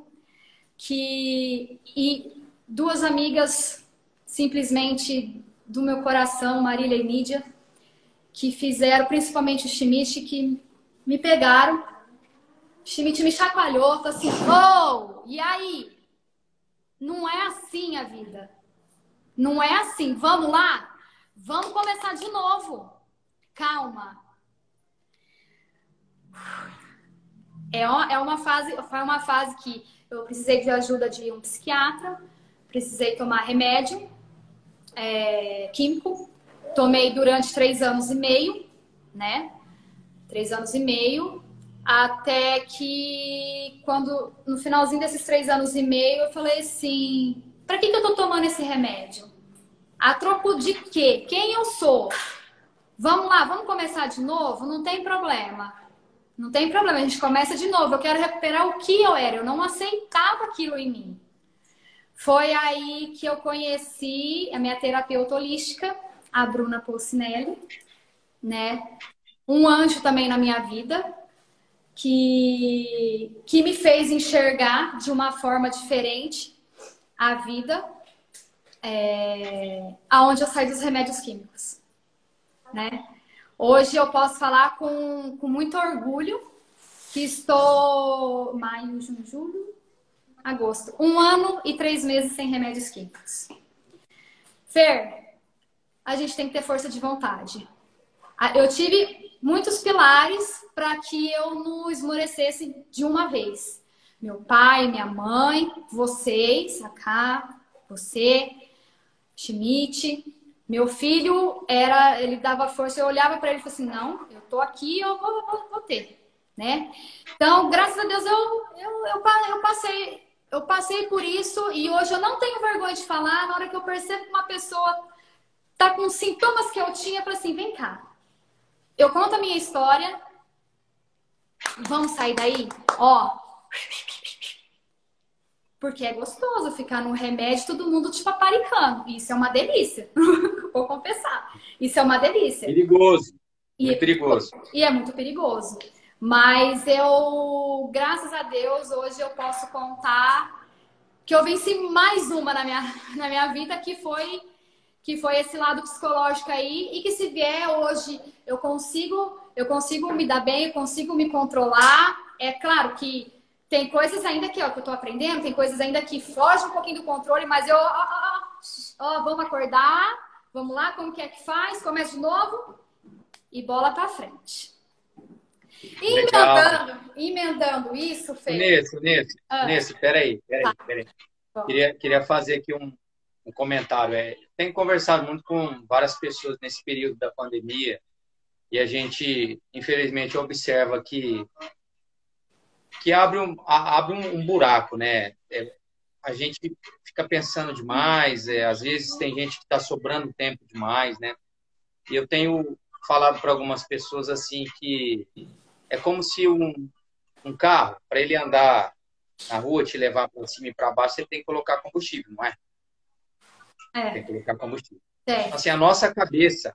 B: e duas amigas simplesmente do meu coração, Marília e Nídia, que fizeram, principalmente o Schmidt, que me pegaram. O Schmidt me chacoalhou, falou assim, e aí? Não é assim a vida. Não é assim. Vamos lá? Vamos começar de novo. Calma. Foi uma fase que eu precisei de ajuda de um psiquiatra, precisei tomar remédio químico. Tomei durante 3 anos e meio, né? 3 anos e meio. Até que, no finalzinho desses 3 anos e meio, eu falei assim, pra que eu tô tomando esse remédio? A troco de quê? Quem eu sou? Vamos lá, vamos começar de novo? Não tem problema. Não tem problema, a gente começa de novo. Eu quero recuperar o que eu era. Eu não aceitava aquilo em mim. Foi aí que eu conheci a minha terapeuta holística, a Bruna Polsinelli, né? Um anjo também na minha vida, que me fez enxergar de uma forma diferente a vida, aonde eu saí dos remédios químicos, né? Hoje eu posso falar com muito orgulho que estou maio, junho, julho, agosto, 1 ano e 3 meses sem remédios químicos. Fer, a gente tem que ter força de vontade. Eu tive muitos pilares para que eu não esmorecesse de uma vez. Meu pai, minha mãe, vocês, a Cá, você, Schmidt. Meu filho, ele dava força, eu olhava para ele e falava assim, não, eu tô aqui, eu vou ter, né? Então, graças a Deus, eu passei por isso e hoje eu não tenho vergonha de falar. Na hora que eu percebo que uma pessoa tá com sintomas que eu tinha, eu falo assim, vem cá. Eu conto a minha história. Vamos sair daí? Porque é gostoso ficar no remédio, todo mundo te paparicando. Isso é uma delícia. Vou confessar. Isso é uma delícia.
C: Perigoso. Muito perigoso.
B: E é muito perigoso. Mas graças a Deus, hoje eu posso contar que eu venci mais uma na minha vida, que foi esse lado psicológico aí, e que se vier hoje eu consigo me dar bem, eu consigo me controlar. É claro que tem coisas ainda que eu tô aprendendo, tem coisas ainda que fogem um pouquinho do controle, mas vamos acordar, vamos lá, como que é que faz? Começa de novo e bola pra frente. Emendando isso, Fê.
C: Nesse, peraí. Queria fazer aqui um comentário. Tenho conversado muito com várias pessoas nesse período da pandemia E a gente, infelizmente, observa que abre um buraco, né? A gente fica pensando demais, às vezes tem gente que está sobrando tempo demais, né? E eu tenho falado para algumas pessoas assim que é como se um carro, para ele andar na rua, te levar para cima e para baixo, você tem que colocar combustível, não é? Tem que colocar combustível. Então, assim, a nossa cabeça,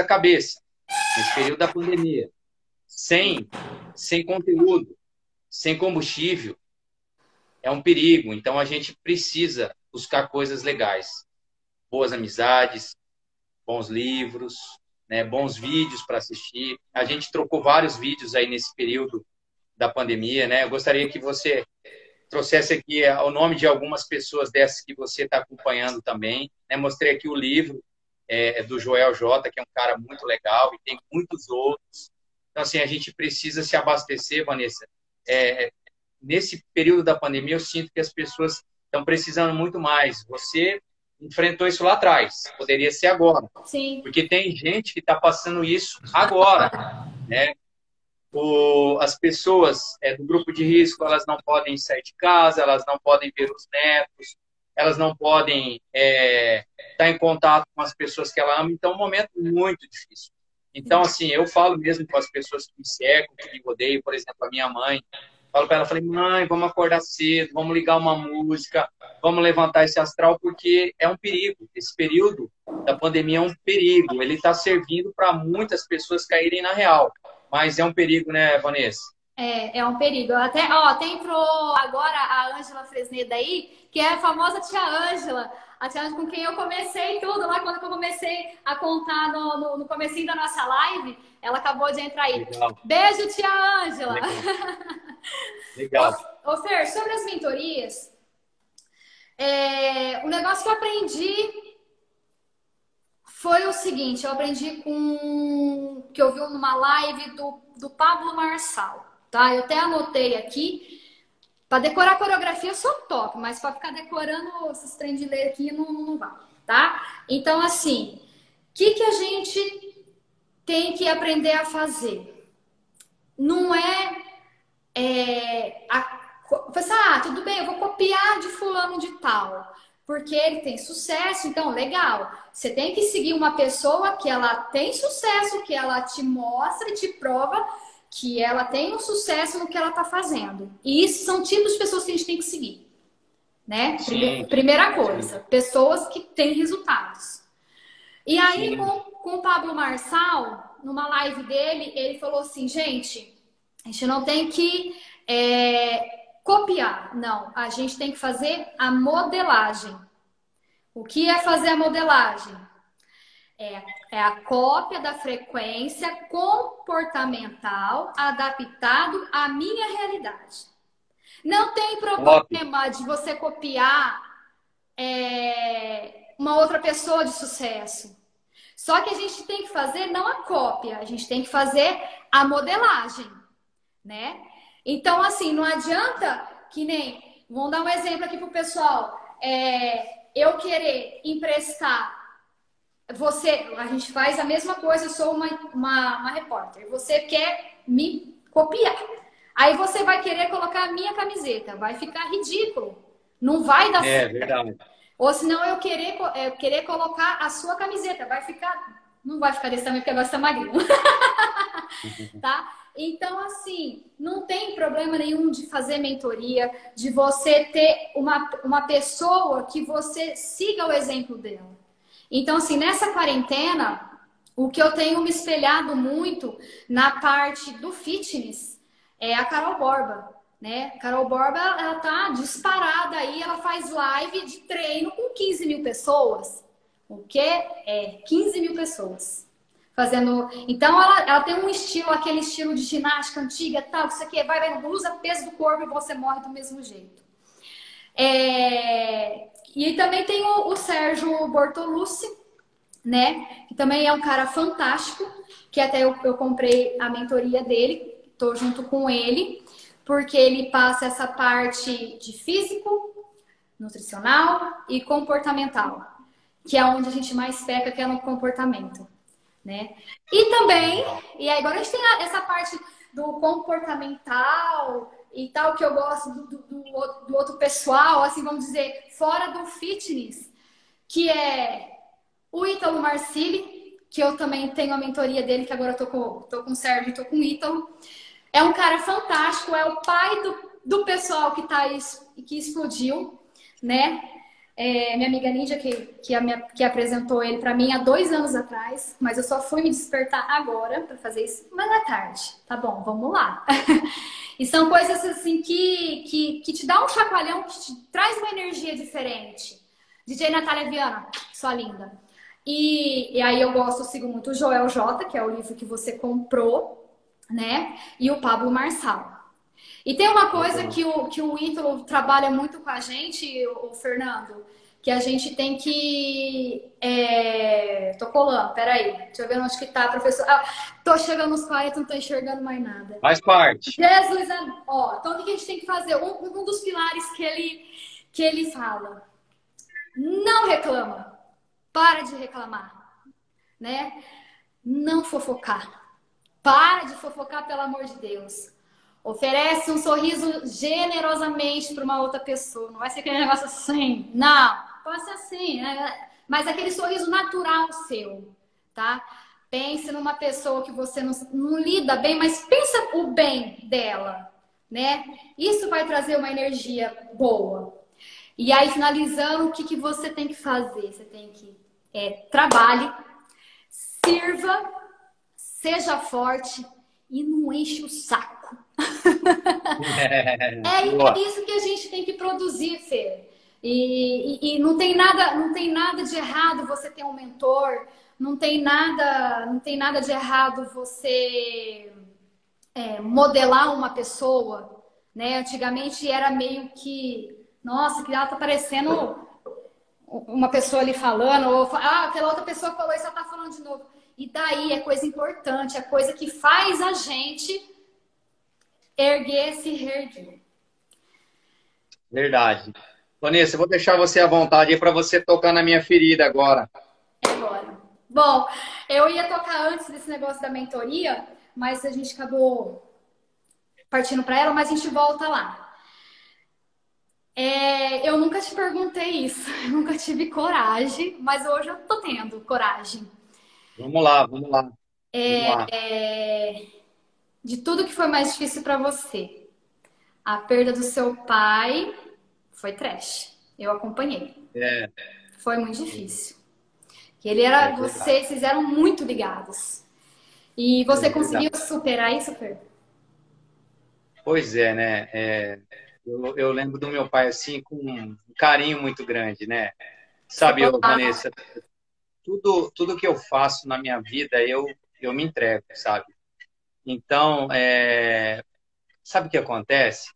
C: nesse período da pandemia, sem conteúdo, sem combustível, é um perigo. Então, a gente precisa buscar coisas legais. Boas amizades, bons livros, né, bons vídeos para assistir. A gente trocou vários vídeos aí nesse período da pandemia, né? Eu gostaria que você trouxesse aqui o nome de algumas pessoas dessas que você está acompanhando também, né? Mostrei aqui o livro do Joel J, que é um cara muito legal, e tem muitos outros. Então, assim, a gente precisa se abastecer, Vanessa. Nesse período da pandemia, eu sinto que as pessoas estão precisando muito mais. Você enfrentou isso lá atrás, poderia ser agora.
B: Sim.
C: Porque tem gente que está passando isso agora, né? As pessoas do grupo de risco, elas não podem sair de casa, elas não podem ver os netos, elas não podem estar em contato com as pessoas que ela ama. Então, é um momento muito difícil. Então, assim, eu falo mesmo com as pessoas que me cercam, que me rodeiam, por exemplo, a minha mãe. Falo para ela, falei, mãe, vamos acordar cedo, vamos ligar uma música, vamos levantar esse astral, porque é um perigo. Esse período da pandemia é um perigo. Ele está servindo para muitas pessoas caírem na real. Mas é um perigo, né, Vanessa?
B: É um perigo. Até entrou agora a Ângela Fresneda aí, que é a famosa tia Ângela. A tia Ângela com quem eu comecei tudo lá, quando eu comecei a contar no comecinho da nossa live, ela acabou de entrar aí.
C: Legal.
B: Beijo, tia Ângela!
C: Legal.
B: Ô, Fer, sobre as mentorias, o negócio que eu aprendi foi o seguinte, eu aprendi que eu vi numa live do Pablo Marçal, tá? Eu até anotei aqui. Para decorar a coreografia eu sou top, mas para ficar decorando esses trem de ler aqui não vai, tá? Então, assim, o que a gente tem que aprender a fazer? Não pensar, tudo bem, eu vou copiar de fulano de tal, porque ele tem sucesso, então, legal. Você tem que seguir uma pessoa que ela tem sucesso, que ela te mostra e te prova que ela tem um sucesso no que ela está fazendo. E isso são tipos de pessoas que a gente tem que seguir, né? Primeira coisa, pessoas que têm resultados. E aí, com o Pablo Marçal, numa live dele, ele falou assim, gente, a gente não tem que copiar, não. A gente tem que fazer a modelagem. O que é fazer a modelagem? É a cópia da frequência comportamental adaptado à minha realidade. Não tem problema de você copiar uma outra pessoa de sucesso. Só que a gente tem que fazer não a cópia, a gente tem que fazer a modelagem, né? Então, assim, não adianta que nem... Vamos dar um exemplo aqui pro pessoal. Eu querer emprestar a gente faz a mesma coisa, eu sou uma repórter. Você quer me copiar. Aí você vai querer colocar a minha camiseta. Vai ficar ridículo. Não vai dar certo.
C: É verdade.
B: Ou senão eu querer colocar a sua camiseta. Não vai ficar desse tamanho, porque agora você tá magrinho. Tá? Então, assim, não tem problema nenhum de fazer mentoria, de você ter uma pessoa que você siga o exemplo dela. Então, assim, nessa quarentena, o que eu tenho me espelhado muito na parte do fitness é a Carol Borba, né? Carol Borba, ela tá disparada aí, ela faz live de treino com 15 mil pessoas. O quê? 15 mil pessoas. Fazendo... Então, ela tem um estilo, aquele estilo de ginástica antiga, tal, que isso aqui usa peso do corpo e você morre do mesmo jeito. E também tem o Sérgio Bortolucci, né? Que também é um cara fantástico, que até eu comprei a mentoria dele, tô junto com ele, porque ele passa essa parte de físico, nutricional e comportamental, que é onde a gente mais peca, que é no comportamento. né? E também, e aí agora a gente tem essa parte do comportamental e tal, que eu gosto do outro pessoal, assim, vamos dizer, fora do fitness, que é o Ítalo Marcilli, que eu também tenho a mentoria dele, que agora eu tô com o Sérgio, tô com o Ítalo. É um cara fantástico, é o pai do pessoal que explodiu, né? Minha amiga Nídia, que apresentou ele para mim há 2 anos atrás, mas eu só fui me despertar agora para fazer isso, mas é tarde. Tá bom, vamos lá. E são coisas assim que te dá um chacoalhão, que te traz uma energia diferente. DJ Natália Viana, sua linda. E aí eu sigo muito o Joel J, que é o livro que você comprou, né? E o Pablo Marçal. E tem uma coisa que o Ítalo trabalha muito com a gente, o Fernando, que a gente tem que... Tô colando, peraí. Deixa eu ver onde que tá, professor. Tô chegando nos 40, não tô enxergando mais nada.
C: Faz parte.
B: Jesus, ó, então o que a gente tem que fazer? Um dos pilares que ele fala. Não reclama. Para de reclamar, né? Não fofocar. Para de fofocar, pelo amor de Deus. Oferece um sorriso generosamente para uma outra pessoa. Não vai ser aquele negócio assim. Não, pode ser assim, né? Mas aquele sorriso natural seu, tá? Pense numa pessoa que você não lida bem, mas pensa o bem dela, né? Isso vai trazer uma energia boa. E aí, finalizando, o que você tem que fazer? Você tem que trabalhe, sirva, seja forte e não enche o saco. É isso que a gente tem que produzir, Fê. E não tem nada de errado você ter um mentor, não tem nada de errado você modelar uma pessoa, né? Antigamente era meio que, nossa, que ela tá parecendo uma pessoa ali falando, ou aquela outra pessoa falou isso, ela tá falando de novo. E daí é coisa importante, é coisa que faz a gente erguer-se e reerguer.
C: Verdade. Vanessa, eu vou deixar você à vontade aí para você tocar na minha ferida agora.
B: Agora. Bom, eu ia tocar antes desse negócio da mentoria, mas a gente acabou partindo para ela, mas a gente volta lá. Eu nunca te perguntei isso, eu nunca tive coragem, mas hoje eu tô tendo coragem.
C: Vamos lá.
B: De tudo que foi mais difícil para você, a perda do seu pai foi trash. Eu acompanhei. Foi muito difícil. Vocês eram muito ligados. E você conseguiu superar isso, Fer?
C: Pois é, né? Eu lembro do meu pai assim com um carinho muito grande, né? Sabe, Vanessa, tudo que eu faço na minha vida, eu me entrego, sabe? Então, sabe o que acontece?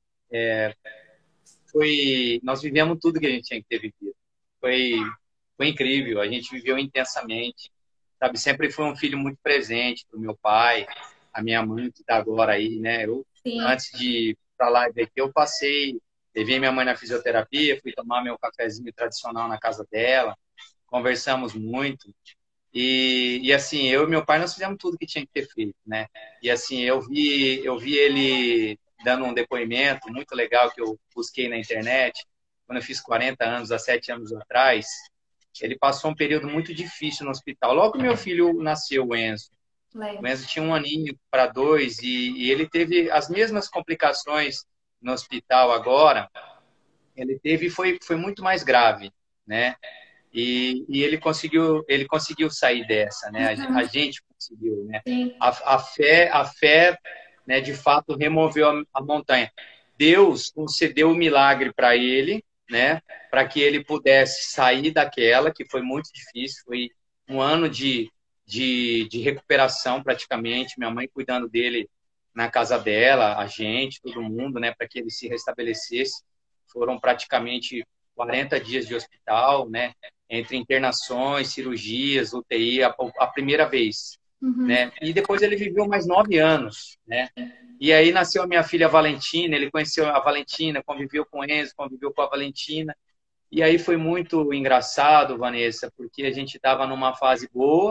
C: Nós vivemos tudo que a gente tinha que ter vivido. Foi incrível, a gente viveu intensamente, sabe? Sempre foi um filho muito presente para o meu pai, a minha mãe que está agora aí, né? Antes de ir para lá e eu levei minha mãe na fisioterapia, fui tomar meu cafezinho tradicional na casa dela, conversamos muito. E assim, eu e meu pai, nós fizemos tudo que tinha que ter feito, né? E assim, eu vi ele dando um depoimento muito legal que eu busquei na internet, quando eu fiz 40 anos, há 7 anos atrás. Ele passou um período muito difícil no hospital. Logo que meu filho nasceu, o Enzo. O Enzo tinha 1 aninho para 2 e ele teve as mesmas complicações no hospital agora. Ele teve foi muito mais grave, né? E ele conseguiu sair dessa, né? A gente conseguiu, né? A fé, né, de fato, removeu a montanha. Deus concedeu o milagre para ele, né? Para que ele pudesse sair daquela, que foi muito difícil. Foi um ano de recuperação, praticamente. Minha mãe cuidando dele na casa dela, a gente, todo mundo, né? Para que ele se restabelecesse. Foram praticamente 40 dias de hospital, né? Entre internações, cirurgias, UTI, a primeira vez, né? E depois ele viveu mais 9 anos, né? E aí nasceu a minha filha Valentina, ele conheceu a Valentina, conviveu com o Enzo, conviveu com a Valentina. E aí foi muito engraçado, Vanessa, porque a gente estava numa fase boa,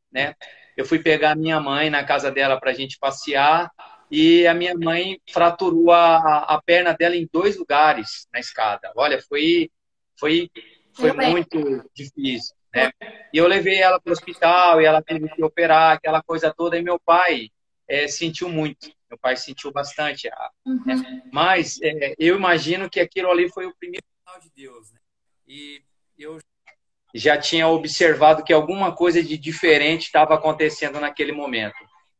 C: né? Eu fui pegar a minha mãe na casa dela para a gente passear e a minha mãe fraturou a perna dela em 2 lugares na escada. Olha, foi muito difícil, né? E eu levei ela para o hospital e ela teve que operar, aquela coisa toda, e meu pai sentiu muito. Meu pai sentiu bastante. Né? Mas eu imagino que aquilo ali foi o primeiro sinal de Deus, né? E eu já tinha observado que alguma coisa de diferente estava acontecendo naquele momento.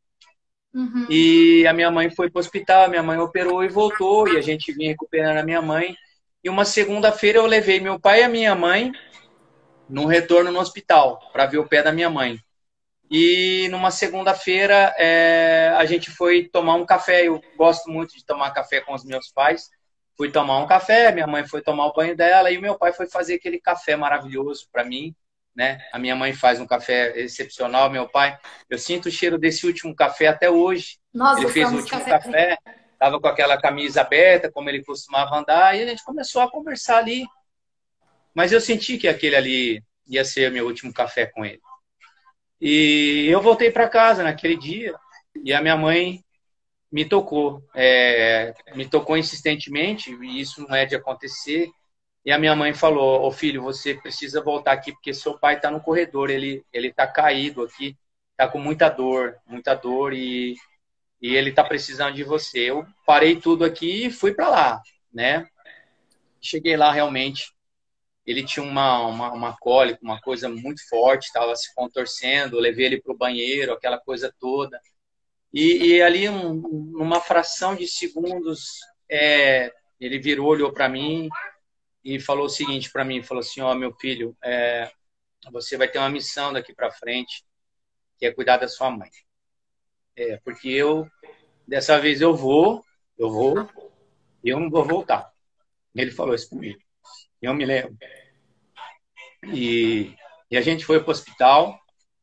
C: E a minha mãe foi para o hospital, a minha mãe operou e voltou, e a gente vinha recuperando a minha mãe. E uma segunda-feira eu levei meu pai e a minha mãe num retorno no hospital, para ver o pé da minha mãe. E numa segunda-feira a gente foi tomar um café. Eu gosto muito de tomar café com os meus pais. Fui tomar um café, minha mãe foi tomar o banho dela e meu pai foi fazer aquele café maravilhoso para mim, né? A minha mãe faz um café excepcional, meu pai. Eu sinto o cheiro desse último café até hoje.
B: Nossa,
C: ele fez o último café, estava com aquela camisa aberta, como ele costumava andar, e a gente começou a conversar ali. Mas eu senti que aquele ali ia ser meu último café com ele. E eu voltei para casa naquele dia e a minha mãe me tocou insistentemente, e isso não é de acontecer. E a minha mãe falou: ô filho, você precisa voltar aqui porque seu pai está no corredor, ele está caído aqui, está com muita dor e ele está precisando de você. Eu parei tudo aqui e fui para lá, né? Cheguei lá, realmente ele tinha uma cólica, uma coisa muito forte, estava se contorcendo, eu levei ele para o banheiro, aquela coisa toda. E ali, numa fração de segundos, ele virou, olhou para mim e falou o seguinte para mim, falou assim: ó, meu filho, você vai ter uma missão daqui para frente, que é cuidar da sua mãe. Porque dessa vez eu vou, e eu não vou voltar. Ele falou isso comigo. Eu me lembro. E a gente foi para o hospital.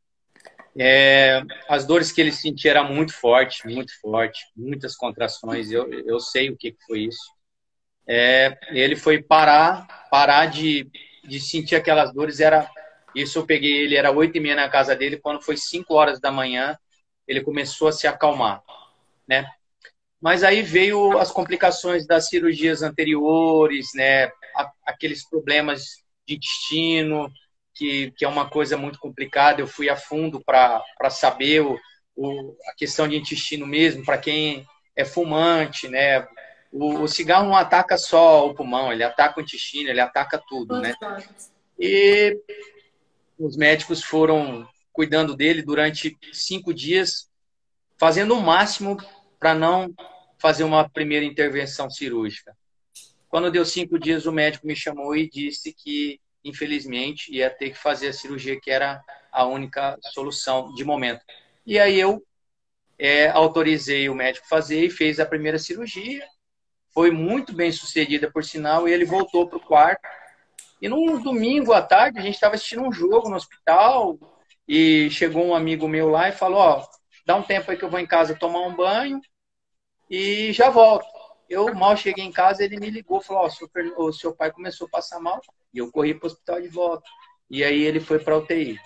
C: As dores que ele sentia eram muito forte, muitas contrações. Eu sei o que foi isso. Ele foi parar de sentir aquelas dores. Isso eu peguei ele, era 8h30 na casa dele. Quando foi 5 horas da manhã, ele começou a se acalmar, né? Mas aí veio as complicações das cirurgias anteriores, né? Aqueles problemas de intestino, que é uma coisa muito complicada. Eu fui a fundo para saber a questão de intestino mesmo, para quem é fumante, né? O cigarro não ataca só o pulmão, ele ataca o intestino, ele ataca tudo, né? E os médicos foram cuidando dele durante 5 dias, fazendo o máximo para não fazer uma primeira intervenção cirúrgica. Quando deu 5 dias, o médico me chamou e disse que, infelizmente, ia ter que fazer a cirurgia, que era a única solução de momento. E aí eu autorizei o médico fazer e fez a primeira cirurgia. Foi muito bem sucedida, por sinal, e ele voltou para o quarto. E num domingo à tarde, a gente estava assistindo um jogo no hospital e chegou um amigo meu lá e falou: ó, dá um tempo aí que eu vou em casa tomar um banho e já volto. Eu mal cheguei em casa, ele me ligou, falou: ó, o seu pai começou a passar mal. E eu corri para o hospital de volta. E aí ele foi para a UTI.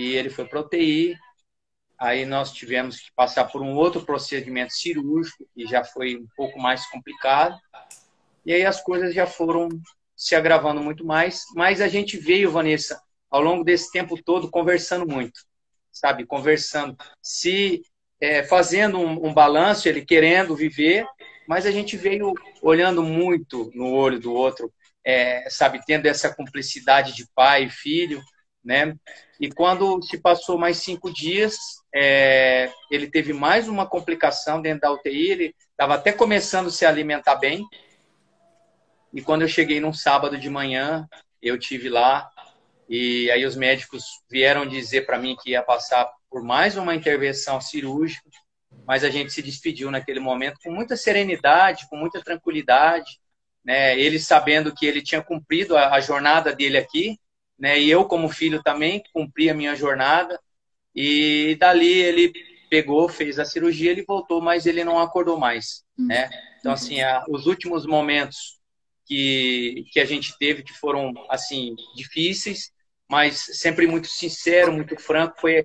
C: Aí nós tivemos que passar por um outro procedimento cirúrgico, que já foi um pouco mais complicado. E aí as coisas já foram se agravando muito mais. Mas a gente veio, Vanessa, ao longo desse tempo todo, conversando muito. Sabe? Conversando. Fazendo um balanço, ele querendo viver, mas a gente veio olhando muito no olho do outro, sabe, tendo essa cumplicidade de pai e filho, né? E quando se passou mais 5 dias, ele teve mais uma complicação dentro da UTI, ele estava até começando a se alimentar bem, e quando eu cheguei num sábado de manhã, eu tive lá, e aí os médicos vieram dizer para mim que ia passar por mais uma intervenção cirúrgica, mas a gente se despediu naquele momento com muita serenidade, com muita tranquilidade, né? Ele sabendo que ele tinha cumprido a jornada dele aqui, né? E eu, como filho, também cumpri a minha jornada. E dali ele pegou, fez a cirurgia, ele voltou, mas ele não acordou mais, né? Então, assim, os últimos momentos que a gente teve, que foram, assim, difíceis, mas sempre muito sincero, muito franco, foi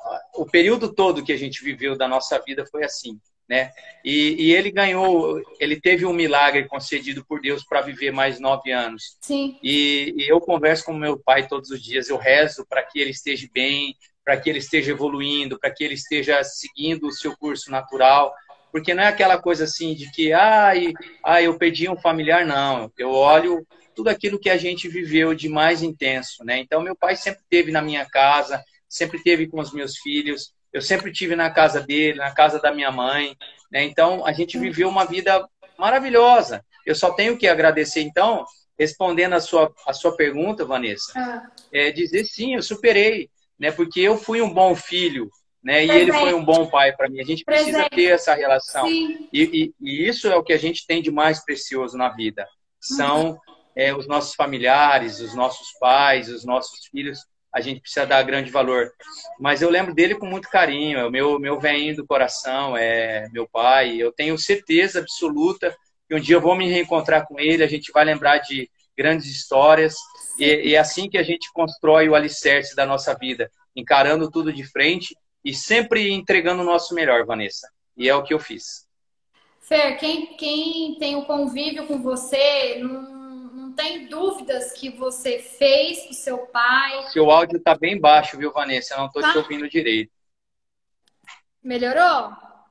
C: o período todo que a gente viveu da nossa vida foi assim, né? E ele teve um milagre concedido por Deus para viver mais 9 anos.
B: Sim.
C: E eu converso com meu pai todos os dias, eu rezo para que ele esteja bem, para que ele esteja evoluindo, para que ele esteja seguindo o seu curso natural, porque não é aquela coisa assim de que, eu perdi um familiar, não. Eu olho tudo aquilo que a gente viveu de mais intenso, né? Então, meu pai sempre esteve na minha casa, sempre esteve com os meus filhos, eu sempre estive na casa dele, na casa da minha mãe, né? Então, a gente viveu uma vida maravilhosa. Eu só tenho que agradecer, então, respondendo a sua pergunta, Vanessa, dizer sim, eu superei, né? Porque eu fui um bom filho, né? E ele foi um bom pai para mim. A gente precisa ter essa relação. E isso é o que a gente tem de mais precioso na vida. São os nossos familiares, os nossos pais, os nossos filhos. A gente precisa dar grande valor. Mas eu lembro dele com muito carinho. É o meu velhinho do coração, é meu pai. Eu tenho certeza absoluta que um dia eu vou me reencontrar com ele. A gente vai lembrar de grandes histórias. E é assim que a gente constrói o alicerce da nossa vida. Encarando tudo de frente e sempre entregando o nosso melhor, Vanessa. E é o que eu fiz.
B: Fer, quem tem o convívio com você, não tem dúvidas que você fez com seu pai.
C: Seu áudio tá bem baixo, viu, Vanessa? Eu não tô te ouvindo direito.
B: Melhorou?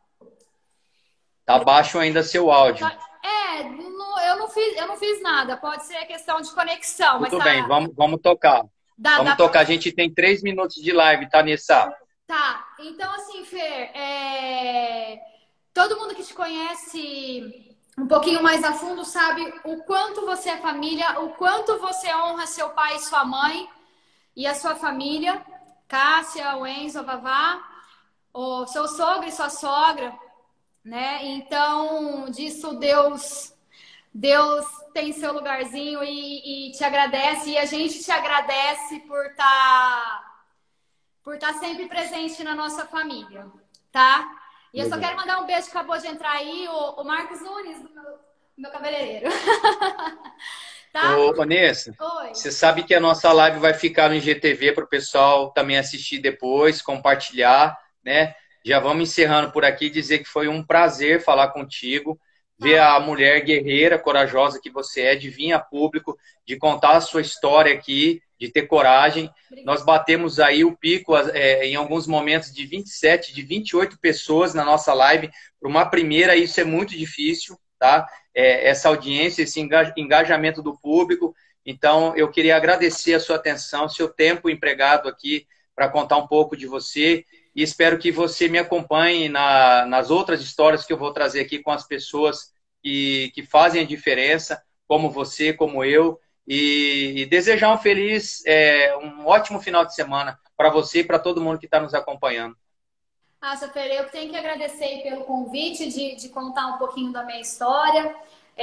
C: Tá baixo ainda seu áudio.
B: Eu não fiz nada. Pode ser questão de conexão.
C: Tudo bem, vamos tocar. Vamos tocar. A gente tem 3 minutos de live, tá, Nessa?
B: Tá, então assim, Fer, todo mundo que te conhece um pouquinho mais a fundo sabe o quanto você é família, o quanto você honra seu pai e sua mãe e a sua família, Cássia, o Enzo, a Vavá, o seu sogro e sua sogra, né? Então, disso Deus tem seu lugarzinho e te agradece, e a gente te agradece por estar sempre presente na nossa família, tá? E eu só quero mandar um beijo, acabou de entrar aí, o Marcos Nunes, do meu cabeleireiro. Tá?
C: Ô, Vanessa, você sabe que a nossa live vai ficar no IGTV para o pessoal também assistir depois, compartilhar, né? Já vamos encerrando por aqui, dizer que foi um prazer falar contigo, ver a mulher guerreira, corajosa que você é, de vir a público, de contar a sua história aqui, de ter coragem. Nós batemos aí o pico em alguns momentos de 27, de 28 pessoas na nossa live. Para uma primeira, isso é muito difícil, tá? Essa audiência, esse engajamento do público. Então, eu queria agradecer a sua atenção, seu tempo empregado aqui para contar um pouco de você. E espero que você me acompanhe nas outras histórias que eu vou trazer aqui com as pessoas que fazem a diferença, como você, como eu. E desejar um ótimo final de semana para você e para todo mundo que está nos acompanhando.
B: Fer, eu tenho que agradecer pelo convite de contar um pouquinho da minha história.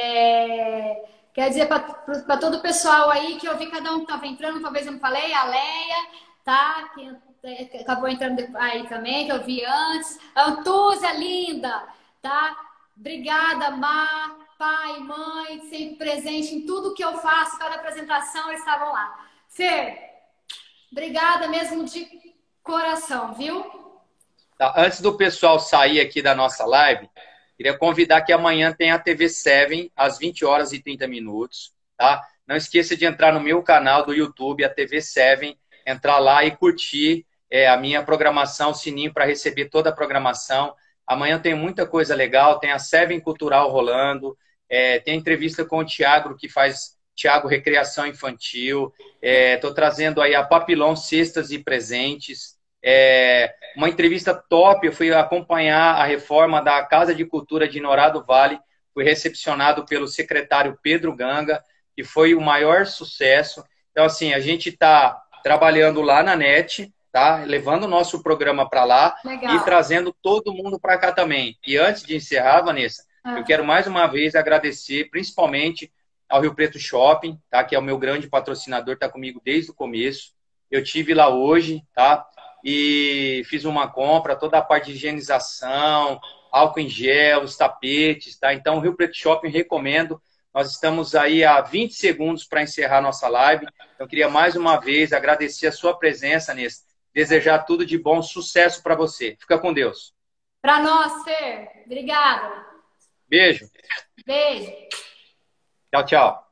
B: Quer dizer para todo o pessoal aí que eu vi cada um que estava entrando, talvez eu não falei, a Leia, tá? Que acabou entrando aí também, que eu vi antes. A Antúzia, linda, tá? Obrigada, Má, pai, mãe, sempre presente em tudo que eu faço, cada apresentação eles estavam lá. Fer, obrigada mesmo de coração, viu?
C: Tá, antes do pessoal sair aqui da nossa live, queria convidar que amanhã tem a TV 7 às 20 horas e 30 minutos, tá? Não esqueça de entrar no meu canal do YouTube, a TV 7, entrar lá e curtir a minha programação, o sininho para receber toda a programação. Amanhã tem muita coisa legal, tem a 7 Cultural rolando, tem entrevista com o Thiago, que faz Thiago Recreação Infantil, estou trazendo aí a Papilão Cestas e Presentes, uma entrevista top. Eu fui acompanhar a reforma da Casa de Cultura de Norá do Vale, fui recepcionado pelo secretário Pedro Ganga, que foi o maior sucesso. Então, assim, a gente está trabalhando lá na NET, tá? Levando o nosso programa para lá. Legal. E trazendo todo mundo para cá também. E antes de encerrar, Vanessa, eu quero mais uma vez agradecer, principalmente ao Rio Preto Shopping, tá? Que é o meu grande patrocinador, está comigo desde o começo. Eu tive lá hoje, tá? E fiz uma compra, toda a parte de higienização, álcool em gel, os tapetes, tá? Então, o Rio Preto Shopping, recomendo. Nós estamos aí a 20 segundos para encerrar nossa live. Eu queria mais uma vez agradecer a sua presença, Nessa. desejar tudo de bom, sucesso para você. Fica com Deus.
B: Para nós, Fer. Obrigada.
C: Beijo.
B: Beijo.
C: Tchau, tchau.